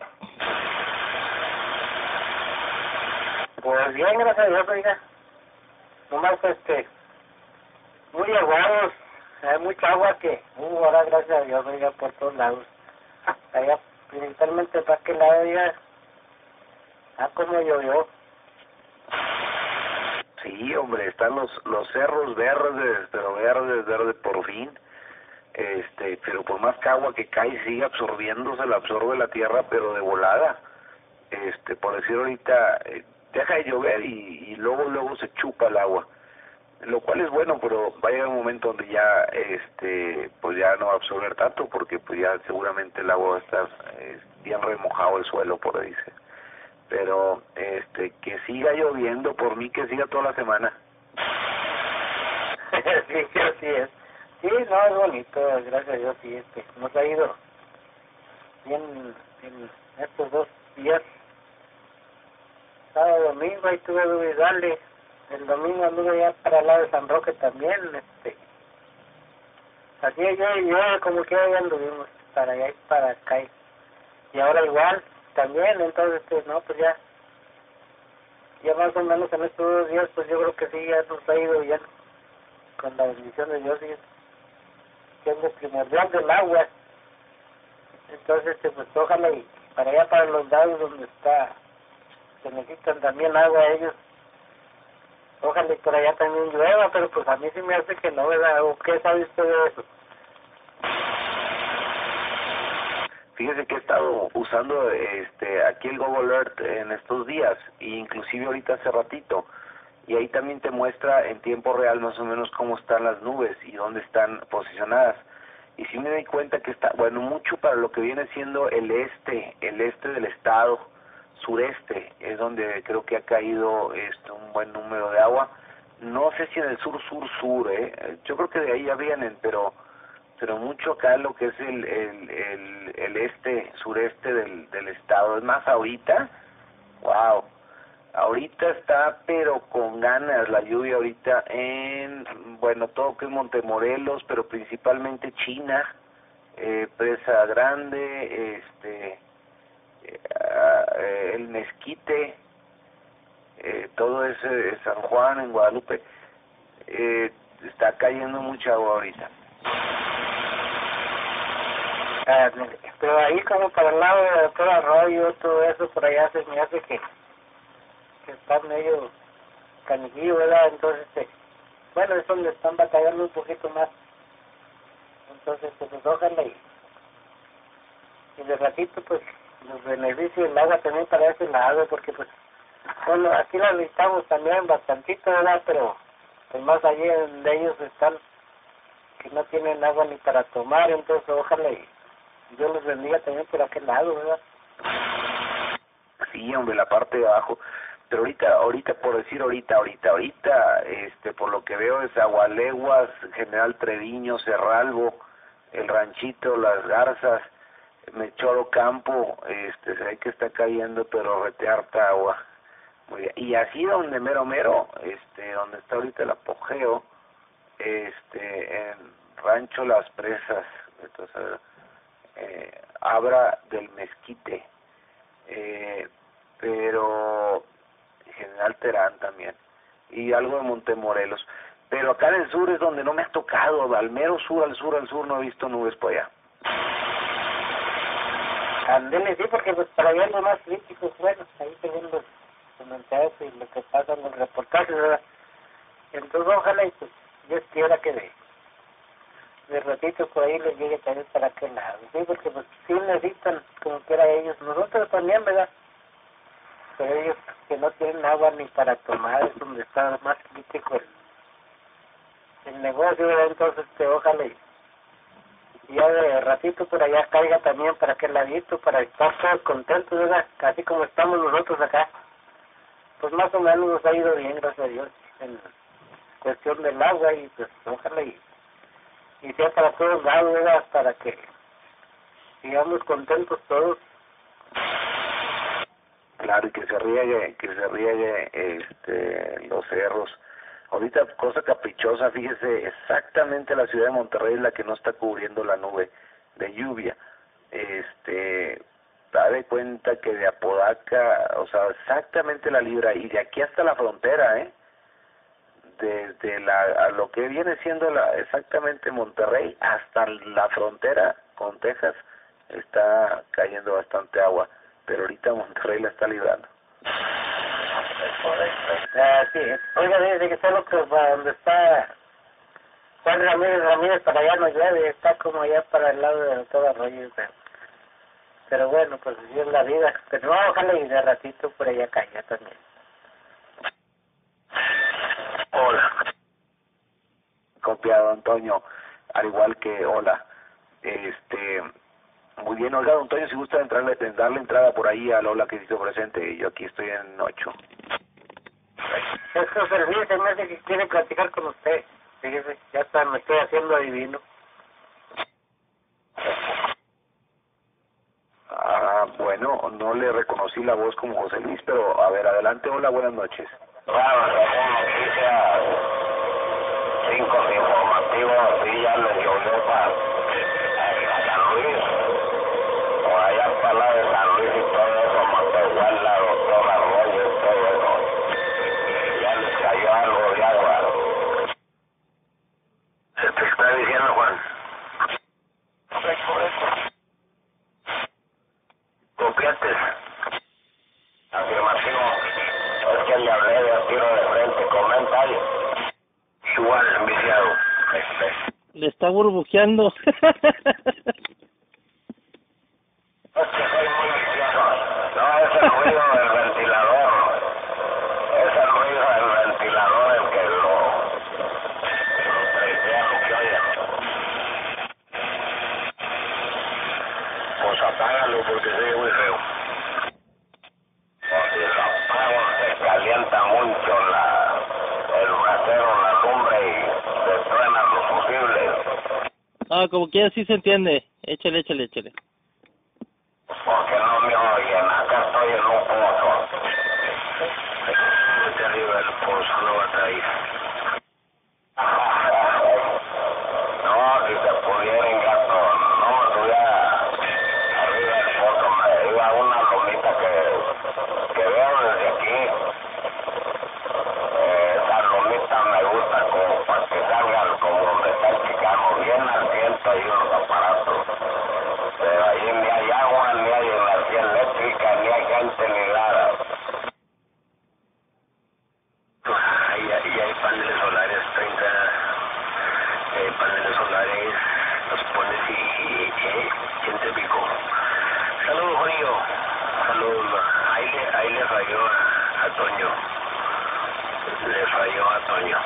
Pues bien, gracias a Dios, oiga. Nomás, este, muy aguados. Hay mucha agua que hubo ahora, gracias a Dios, oiga, por todos lados. Allá, principalmente para que lado, oiga, ah, como llovió. Sí, hombre, están los los cerros verdes, pero verdes, verdes por fin. Este, pero por más que agua que cae sigue absorbiéndose, la absorbe la tierra, pero de volada. Este, por decir ahorita, eh, deja de llover y, y luego luego se chupa el agua, lo cual es bueno, pero va a llegar un momento donde ya, este, pues ya no va a absorber tanto, porque pues ya seguramente el agua va a estar eh, bien remojado el suelo, por ahí dice. pero este que siga lloviendo, por mí que siga toda la semana. Sí, sí, así es. Sí, no, es bonito, gracias a Dios, sí, este, nos ha ido bien en estos dos días. Sábado, domingo, ahí tuve que darle. El domingo anduve ya para el lado de San Roque también, este. Así yo, yo como que ya anduvimos para allá y para acá. Y ahora igual, también, entonces, pues, no, pues ya, ya más o menos en estos dos días, pues yo creo que sí, ya nos ha ido bien, con la bendición de Dios, y que es lo primordial del agua. Entonces, este, pues ojalá y para allá, para los lados donde está, que necesitan también agua ellos, ojalá y por allá también llueva, pero pues a mí sí me hace que no, ¿verdad? ¿O qué sabe usted de eso? Fíjese que he estado usando este aquí el Google Earth en estos días, e inclusive ahorita hace ratito, y ahí también te muestra en tiempo real más o menos cómo están las nubes y dónde están posicionadas. Y sí me di cuenta que está, bueno, mucho para lo que viene siendo el este, el este del estado, sureste, es donde creo que ha caído este un buen número de agua. No sé si en el sur, sur, sur, eh. Yo creo que de ahí ya vienen, pero pero mucho acá lo que es el el el, el este, sureste del, del estado. Es más, ahorita, wow, ahorita está pero con ganas la lluvia ahorita en, bueno, todo que es Montemorelos, pero principalmente China, eh, Presa Grande, este, eh, eh, el Mezquite, eh, todo ese San Juan en Guadalupe, eh, está cayendo mucha agua ahorita. Ah, pero ahí como para el lado de todo Arroyo, todo eso, por allá se me hace que, que está medio canijillo, ¿verdad? Entonces, este, bueno, es donde están batallando un poquito más. Entonces, pues ojalá y, y de ratito, pues, los beneficios del agua también para ese lado, porque pues, bueno, aquí la necesitamos también bastantito, ¿verdad? Pero, pues más allá de ellos están que no tienen agua ni para tomar, entonces ojalá y Dios los bendiga también por aquel lado, ¿verdad? Sí, hombre, la parte de abajo. Pero ahorita, ahorita, por decir ahorita, ahorita, ahorita, este, por lo que veo es Agualeguas, General Treviño, Cerralbo, El Ranchito, Las Garzas, Mechoro Campo, este, se ve que está cayendo, pero rete harta agua. Muy bien. Y así donde mero mero, este, donde está ahorita el apogeo, este, en Rancho Las Presas, entonces, eh, Abra del Mezquite, eh, pero General Terán también, y algo de Montemorelos, pero acá en el sur es donde no me ha tocado, al mero sur, al sur, al sur no he visto nubes por allá. Andele, sí, porque pues para allá los más críticos, bueno, ahí se ven los comentarios y lo que pasa en los reportajes, ¿verdad? Entonces ojalá y pues Dios quiera que de, de ratito por ahí les llegue también para aquel lado, sí, porque pues sí necesitan como quiera ellos, nosotros también, ¿verdad? Pero ellos que no tienen agua ni para tomar es donde está más crítico el, el negocio, ¿verdad? Entonces este, ojalá y ya de ratito por allá caiga también para aquel ladito, para estar todos contentos, ¿verdad? Así como estamos nosotros acá. Pues más o menos nos ha ido bien, gracias a Dios, en cuestión del agua, y pues ojalá y, y sea para todos lados, ¿verdad? Para que sigamos contentos todos. Claro, y que se riegue, que se riegue este, los cerros. Ahorita, cosa caprichosa, fíjese, exactamente la ciudad de Monterrey es la que no está cubriendo la nube de lluvia. Este, da de cuenta que de Apodaca, o sea, exactamente la libra, y de aquí hasta la frontera, ¿eh? Desde la, a lo que viene siendo la exactamente Monterrey hasta la frontera con Texas, está cayendo bastante agua, pero ahorita Monterrey la está librando. Ah, sí, oiga, desde que está lo que para donde está Juan Ramírez Ramírez, para allá no llueve, está como allá para el lado de todo Arroyo, pero, pero bueno, pues así es la vida, pero no, ojalá y de ratito por allá caiga también. Hola, copiado Antonio, al igual que hola, este, Muy bien, oiga, don Toño, si gusta entrarle, darle entrada por ahí a Lola que se hizo presente, yo aquí estoy en ocho. Es que José Luis se me hace que quiere platicar con usted. Fíjese, ya está, me estoy haciendo adivino. Ah, bueno, no le reconocí la voz como José Luis, pero a ver, adelante, hola, buenas noches. Claro, según noticias, cinco informativos, sí, ya le llovió para San Luis, o allá para la de San Luis y todo eso, Montehuela, Doctor Arroyo y todo eso, ya les cayó algo de agua. Se te está diciendo, Juan. Copiates. Afirmativo. Es que le hablé de tiro de frente. Comenta ahí. Igual, enviciado. Le está burbujeando. Es que soy muy vicioso. No, es el ruido del ventilador. Es el ruido del ventilador el que lo... lo traitea lo que oye. Pues apágalo porque se ve muy feo. Si lo apago se calienta mucho la, el brasero, la lumbre y se truenan los fusibles. Ah, como quiera sí se entiende. Échale, échale, échale. Porque no me oyen, acá estoy en un pozo. Desde arriba del pozo no va a traer. No, si se pudiera, gato, no me tuviera arriba del pozo, me iba a una lomita que, que veo desde aquí. Eh, esa lomita me gusta como para que salgan como donde está el Chicano, bien al viento y unos aparatos. Pero ahí ni hay agua, ni hay energía eléctrica, ni hay gente ni nada. Y hay, y hay paneles solares, treinta eh, paneles solares, los pones y, y, y ¿quién te picó? Saludos, Juanillo. Saludos, ma. Ahí le, ahí le falló a, a Toño. Le falló a Toño.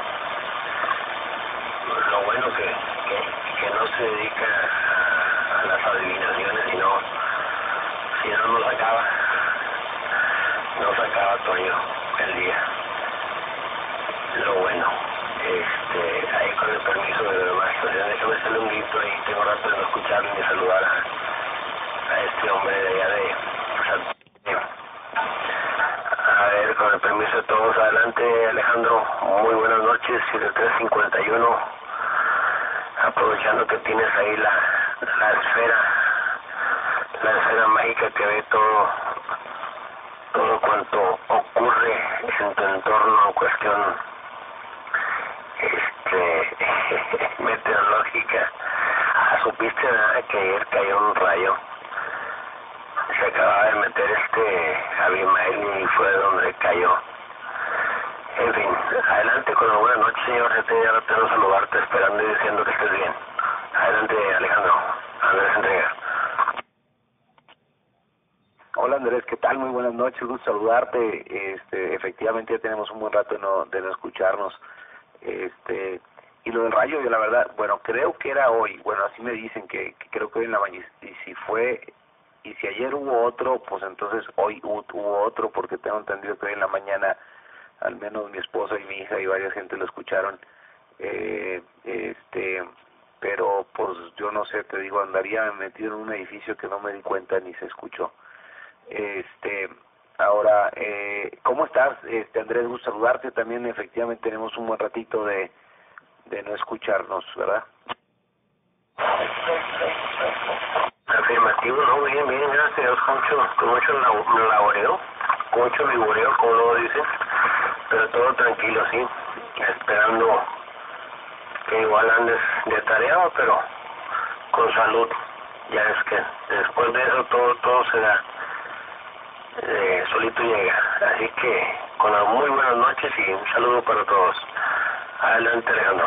Lo bueno que, que, que no se dedica a, a las adivinaciones, sino, si no, no sacaba, no sacaba Toño el día. Lo bueno, este, ahí con el permiso de la estación, déjame hacerle un grito ahí, tengo rato de no escucharlo ni saludar a, a este hombre de allá de Santiago. A ver, con el permiso de todos, adelante Alejandro, muy buenas noches, siete tres cincuenta y uno, aprovechando que tienes ahí la, la esfera, la esfera mágica que ve todo, todo cuanto ocurre en tu entorno en cuestión este meteorológica. Ah, supiste nada que ayer cayó un rayo, se acaba de meter este Abimael y fue donde cayó. En fin, adelante con la buena noche, señor. Ya tenía rato de no saludarte, esperando y diciendo que estés bien. Adelante, Alejandro. Andrés Entrega. Hola Andrés, ¿qué tal? Muy buenas noches, gusto saludarte. Este, efectivamente ya tenemos un buen rato de no, de no escucharnos. Este, y lo del rayo, yo la verdad, bueno, creo que era hoy, bueno, así me dicen que, que creo que hoy en la mañana, y si fue, y si ayer hubo otro, pues entonces hoy hubo, hubo otro, porque tengo entendido que hoy en la mañana, al menos mi esposa y mi hija y varias gente lo escucharon, eh, este, pero pues yo no sé, te digo, andaría metido en un edificio que no me di cuenta ni se escuchó. Este, ahora, eh, ¿cómo estás, este Andrés? Gusto saludarte también. Efectivamente tenemos un buen ratito de, de no escucharnos, ¿verdad? Afirmativo, no, bien, bien, gracias, con mucho, con mucho laboreo, con mucho vigoreo, como lo dicen, pero todo tranquilo, sí, esperando que igual andes de tarea, pero con salud. Ya es que después de eso todo, todo se da. Eh, solito llega, así que con las muy buenas noches y un saludo para todos. Adelante, Alejandro.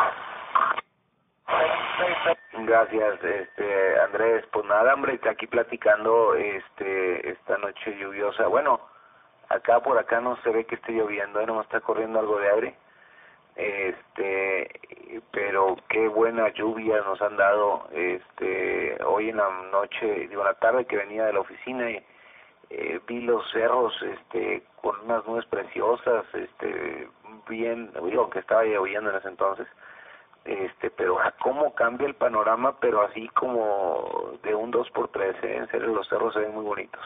Gracias, este Andrés. Pues nada, hombre, aquí platicando este esta noche lluviosa. Bueno, acá por acá no se ve que esté lloviendo, ¿eh? Nomás está corriendo algo de aire. Este, pero qué bueno. buena lluvia nos han dado. Este, hoy en la noche, digo, en la tarde que venía de la oficina, y, eh, vi los cerros, este, con unas nubes preciosas, este, bien, digo que estaba lloviendo en ese entonces, este, pero a cómo cambia el panorama, pero así como de un dos por tres, ¿eh? En serio, los cerros se ven muy bonitos.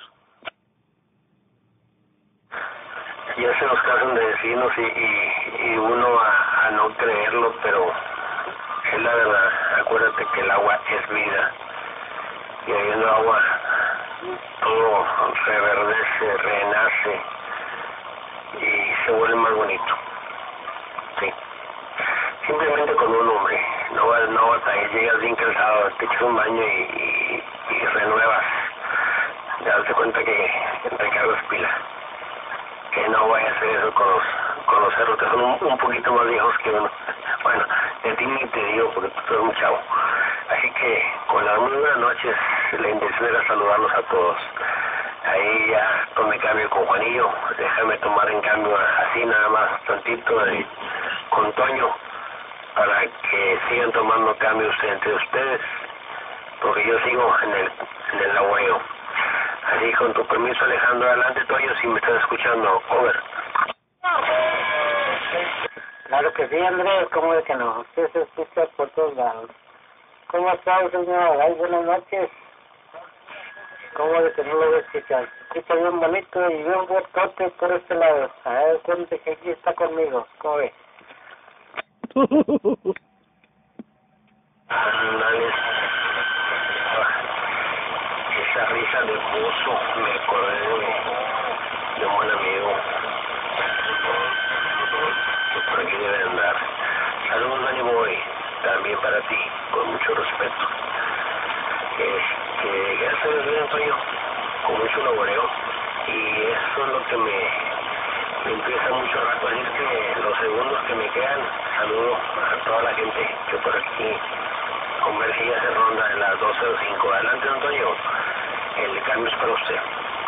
Ya se nos casan de vecinos y, y, y uno a, a no creerlo, pero es la verdad. Acuérdate que el agua es vida, y habiendo agua todo reverdece, renace y se vuelve más bonito. Sí, simplemente con un hombre, no vas, no batallas, llegas bien cansado, te echas un baño y, y, y renuevas, te das cuenta que recargas pila. Que no voy a hacer eso con los, con los cerros que son un, un poquito más viejos que uno. Bueno, de ti ni te digo porque tú eres un chavo. Así que con las muy buenas noches, la intención era saludarlos a todos. Ahí ya tomé cambio con Juanillo, déjame tomar en cambio así nada más tantito de, con Toño, para que sigan tomando cambios entre ustedes, porque yo sigo en el, en el aguayo. Así, con tu permiso, Alejandro, adelante, Toño, si me estás escuchando, over. Claro que sí, Andrés, ¿cómo es que no? Usted se escucha por todos lados. ¿Cómo está, señor? Ay, buenas noches. ¿Cómo es que no lo voy a escuchar? Se escucha bien bonito y bien fuerte por este lado. A ver, cuente que aquí está conmigo. ¿Cómo ve? Ándale. Esa risa de buzo, me acordé de, de un buen amigo. Por aquí debe andar. Saludos, Danny Boy, también para ti, con mucho respeto. Este, gracias a Dios, Antonio, con mucho laboreo, y eso es lo que me, me empieza mucho a recordar, que los segundos que me quedan, saludo a toda la gente que por aquí converge y hace ronda en las doce o cinco. Adelante, Antonio, el cambio es para usted.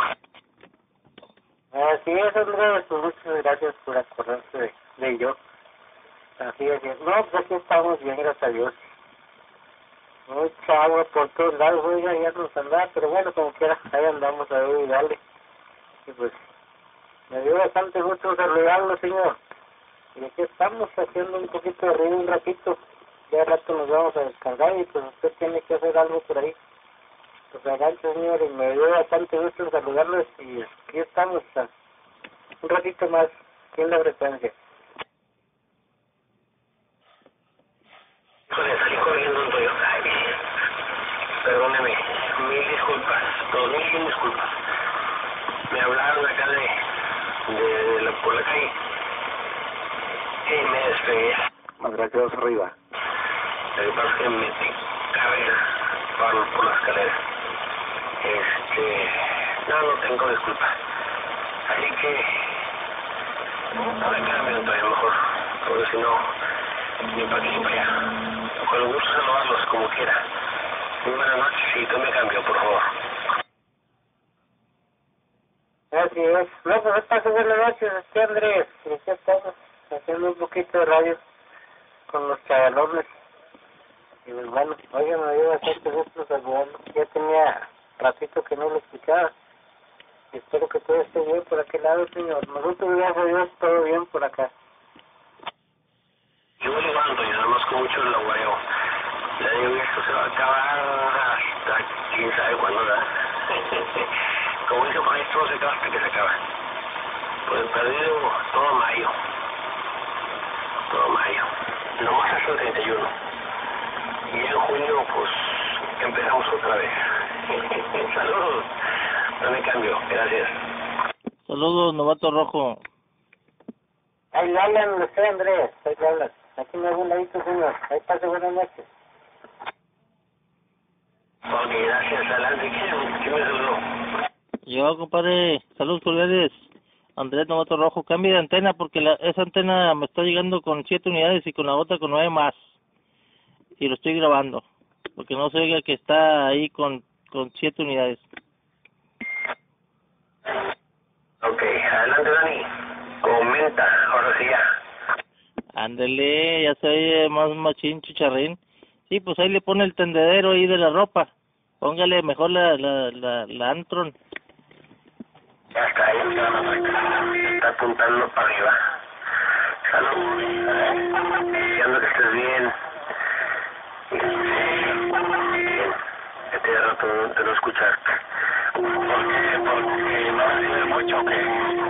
Así es, Andrés, pues muchas gracias por acordarse de, de yo. Así es, no, pues aquí estamos bien, gracias a Dios. Mucha agua por todos lados, oiga, ya nos andaba, pero bueno, como quiera, ahí andamos a ver y dale. Y pues, me dio bastante gusto saludarlo, señor. Y aquí estamos haciendo un poquito de ruido un ratito. Ya rato nos vamos a descansar y pues usted tiene que hacer algo por ahí. Pues adelante, señor, y me dio bastante gusto saludarlos y aquí estamos, a un ratito más, aquí en la frecuencia. Híjole, salí corriendo, Antonio. Ay, perdóneme, mil disculpas, dos mil, mil disculpas. Me hablaron acá de, de, de la, por la calle y me despegué. Más gracias, arriba. Lo que pasa es que me metí carrera por, por la escalera. Este, no, no tengo disculpas. Así que, no me cambio, Antonio, mejor, porque si no, ni para aquí ni para allá. Con gusto saludarlos como quiera. Muy buenas noches y tome cambio, por favor. Así es. No, pues pase buenas noches, aquí Andrés. Y aquí estamos haciendo un poquito de radio con los chavalones. Y pues bueno, oye, me dio bastante gusto saludarlo. Ya tenía ratito que no lo escuchaba. Y espero que todo esté bien por aquel lado, señor. Nosotros, gracias a Dios, todo bien por acá. Yo voy levando y nada más con mucho laboreo. Ya digo, esto se va a acabar hasta quién sabe cuándo, ¿verdad? Como dice por ahí, todo se acaba hasta que se acaba. Por el perdido, todo mayo. Todo mayo. Nomás hasta el treinta y uno. Y en junio, pues, empezamos otra vez. Saludos. No me cambio. Gracias. Saludos, Novato Rojo. Ahí le hablan usted, Andrés. Ahí le hablan. Aquí me hago un ladito, señor. Ahí pase buenas noches. Ok, gracias. Adelante. ¿Quién, quién me saludó? Yo, compadre. Saludos cordiales. Andrés Novato Rojo. Cambie de antena porque la, esa antena me está llegando con siete unidades y con la otra con nueve más. Y lo estoy grabando. Porque no se oiga que está ahí con, con siete unidades. Ok, adelante, Dani. Comenta. Ahora sí ya. Ándele, ya se oye más machín, chicharrín. Sí, pues ahí le pone el tendedero ahí de la ropa. Póngale mejor la, la, la, la Antron. Ya está ahí, está apuntando para arriba. Salud. Deseando que estés bien. Bien. Ya te rato de no escucharte. ¿Por qué? Porque no recibes mucho, que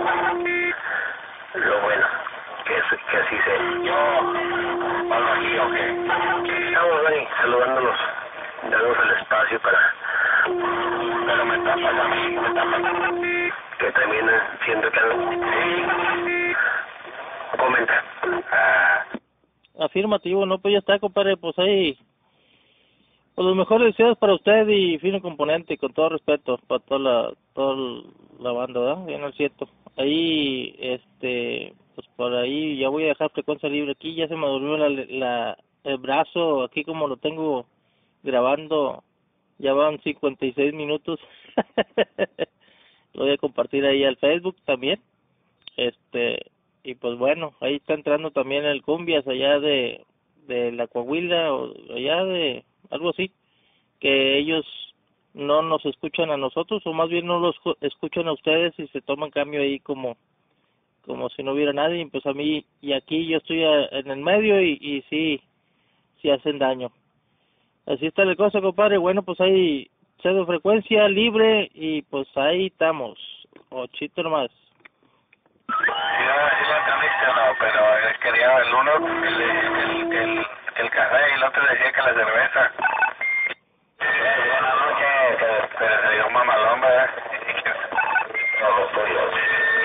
lo bueno, que, es, que así sea. Yo, Pablo aquí, ¿o qué? Estamos ahí saludándonos, dándonos el espacio para... Pero me tapas a mí, me tapas. Que también siento que... Sí. Comenta. Ah. Afirmativo, no, pues ya está, compadre, pues ahí... Pues los mejores deseos para usted y Fino Componente, con todo respeto, para toda la, toda la banda, ¿verdad? Ya no es cierto. Ahí, este, pues por ahí ya voy a dejar frecuencia libre aquí, ya se me durmió la, la, el brazo, aquí como lo tengo grabando, ya van cincuenta y seis minutos. Lo voy a compartir ahí al Facebook también. Este, y pues bueno, ahí está entrando también el Cumbias allá de, de la Coahuila, o allá de... algo así, que ellos no nos escuchan a nosotros, o más bien no los escuchan a ustedes y se toman cambio ahí como como si no hubiera nadie, pues a mí, y aquí yo estoy a, en el medio y, y sí, sí hacen daño. Así está la cosa, compadre. Bueno, pues ahí cedo frecuencia libre y pues ahí estamos, ochito nomás. Sí, sí lo entendiste o no, pero él quería el uno, el, el, el, el café, y el otro decía que la cerveza. Buenas noches, que pero se dio un mamalón, ¿verdad? No, lo estoy yo.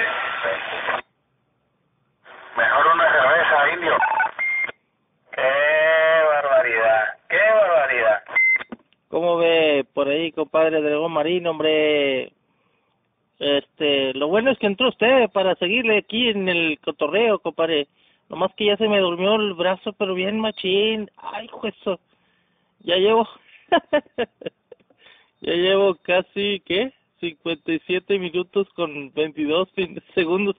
Mejor una cerveza, indio. ¡Qué barbaridad! ¡Qué barbaridad! ¿Cómo ve por ahí, compadre Dragón Marino, hombre? Este, lo bueno es que entró usted para seguirle aquí en el cotorreo, compadre. Nomás que ya se me durmió el brazo, pero bien machín. Ay, juezo. Ya llevo... ya llevo casi, ¿qué? cincuenta y siete minutos con veintidós segundos.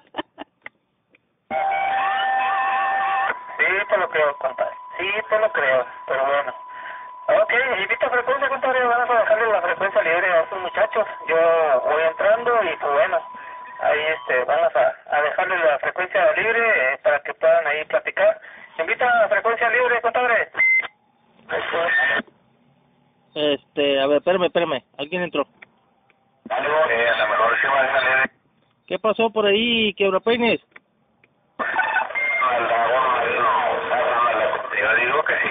Sí, te lo creo, compadre. Sí, te lo creo, pero bueno. Ok, invita a frecuencia, compadre. Vamos a dejarle la frecuencia libre a estos muchachos. Yo voy entrando y pues bueno, ahí este, vamos a, a dejarle la frecuencia libre eh, para que puedan ahí platicar. Invita a frecuencia libre, compadre. Este, a ver, espérame, espérame. Alguien entró. Algo, eh, a lo mejor sí va a salir. ¿Qué pasó por ahí, Quebrapeines? Yo digo que sí.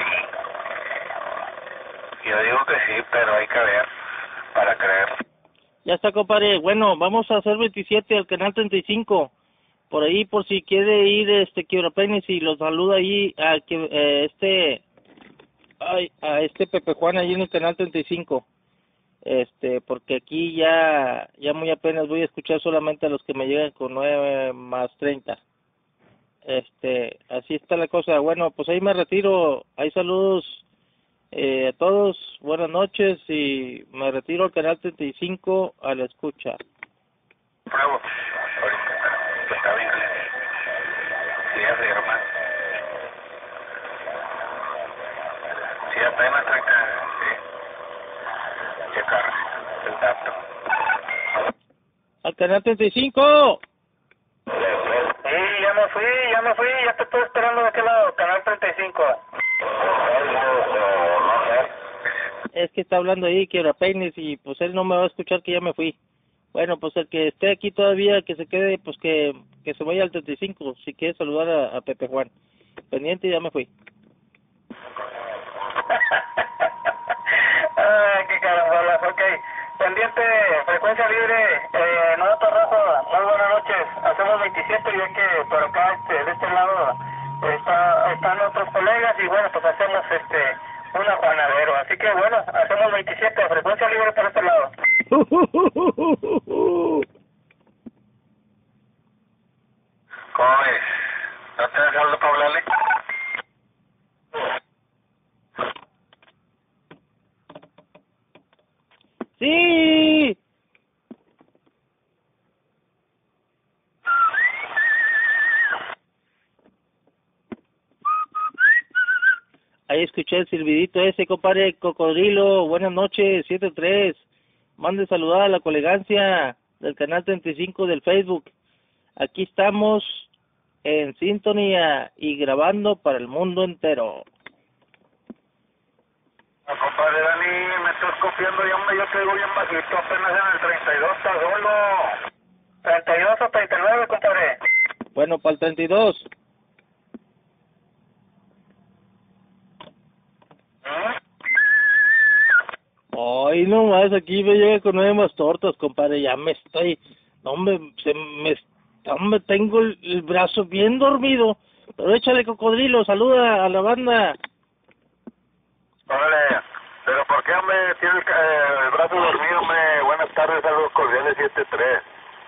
Yo digo que sí, pero hay que ver para creer. Ya está, compadre. Bueno, vamos a hacer veintisiete al canal treinta y cinco. Por ahí, por si quiere ir este Quebrapeines y los saluda ahí a que eh, este ay, a este Pepe Juan ahí en el canal treinta y cinco. Este, porque aquí ya ya muy apenas voy a escuchar solamente a los que me llegan con nueve más treinta. Este, así está la cosa. Bueno, pues ahí me retiro. Hay saludos eh, a todos. Buenas noches y me retiro al canal treinta y cinco a la escucha. Bravo. Está bien. Sí, así, hermano. Sí, apenas treinta. Sí. Checar el dato. ¡Al canal treinta y cinco! Sí, ya me fui, ya me fui, ya te estoy esperando de aquel lado, canal treinta y cinco. Es que está hablando ahí Quebrapeines y pues él no me va a escuchar que ya me fui. Bueno, pues el que esté aquí todavía, que se quede, pues que, que se vaya al treinta y cinco, si quiere saludar a, a Pepe Juan. Pendiente y ya me fui. Ay, qué carambolas, ok. Pendiente, frecuencia libre, eh, Novato Rojo, muy buenas noches. Hacemos veintisiete, ya que por acá, este, de este lado, está, están otros colegas y bueno, pues hacemos este una Juanadero. Así que bueno, hacemos veintisiete, frecuencia libre por este lado. ¿Cómo ves? ¿No te das algo para hablarle? ¡Sí! ahí escuché el silbidito ese, compadre. Cocodrilo, buenas noches, siete tres. Mande saludar a la colegancia del canal treinta y cinco del Facebook. Aquí estamos en sintonía y grabando para el mundo entero. No, compadre Dani, me estás copiando, ya hombre, yo te digo bien bajito, apenas en el treinta y dos está solo. treinta y dos o treinta y nueve, compadre. Bueno, para el treinta y dos. Ay, no más, aquí me llega con nueve más tortas, compadre, ya me estoy, no, hombre, se me, hombre, tengo el, el brazo bien dormido, pero échale, Cocodrilo, saluda a la banda. Órale, pero ¿por qué, hombre, tiene el, eh, el brazo dormido, hombre? Buenas tardes, saludos cordiales, siete tres.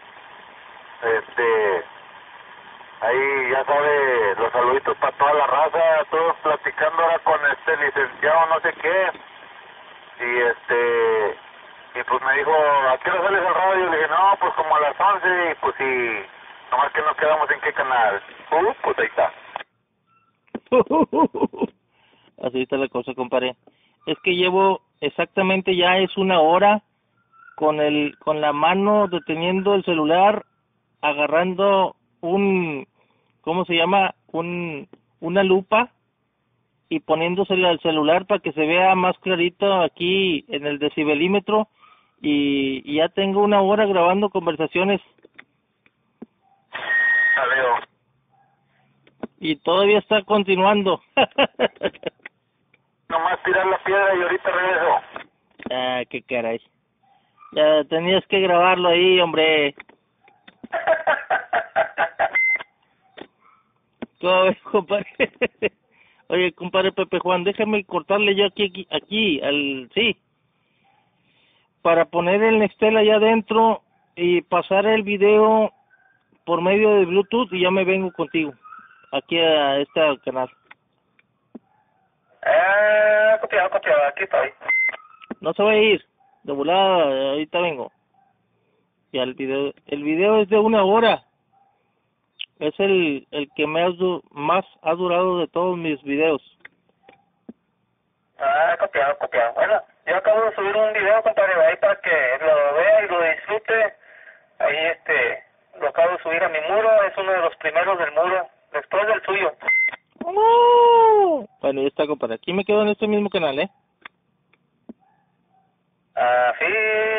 Este, ahí ya sabe, los saluditos para toda la raza, todos platicando ahora con este licenciado no sé qué. Y este, y pues me dijo, ¿a qué hora sales al radio? Le dije, no, pues como a las once, y pues sí, nomás que nos quedamos en qué canal. Uh, pues ahí está. Así está la cosa, compadre. Es que llevo exactamente ya es una hora con el, con la mano deteniendo el celular, agarrando un, ¿cómo se llama? Un, una lupa, y poniéndosela al celular para que se vea más clarito aquí en el decibelímetro, y, y ya tengo una hora grabando conversaciones. Adiós. Y todavía está continuando. Nomás tirar la piedra y ahorita regreso. Ah, qué caray. Ya tenías que grabarlo ahí, hombre. ¿Cómo ves, compadre? Oye, compadre Pepe Juan, déjame cortarle yo aquí, aquí, aquí, al, sí, para poner el Nextel allá adentro y pasar el video por medio de Bluetooth, y ya me vengo contigo, aquí a este canal. Eh, copiado, copiado, aquí estoy. No se va a ir, de volada, ahorita vengo. Y el video, el video es de una hora. Es el, el que me ha, más ha durado de todos mis videos. Ah, copiado, copiado. Bueno, yo acabo de subir un video, compadre, ahí para que lo vea y lo disfrute. Ahí, este, lo acabo de subir a mi muro, es uno de los primeros del muro, después del suyo. ¡Oh! Bueno, ya está, compadre. Aquí me quedo en este mismo canal, ¿eh? Ah, sí,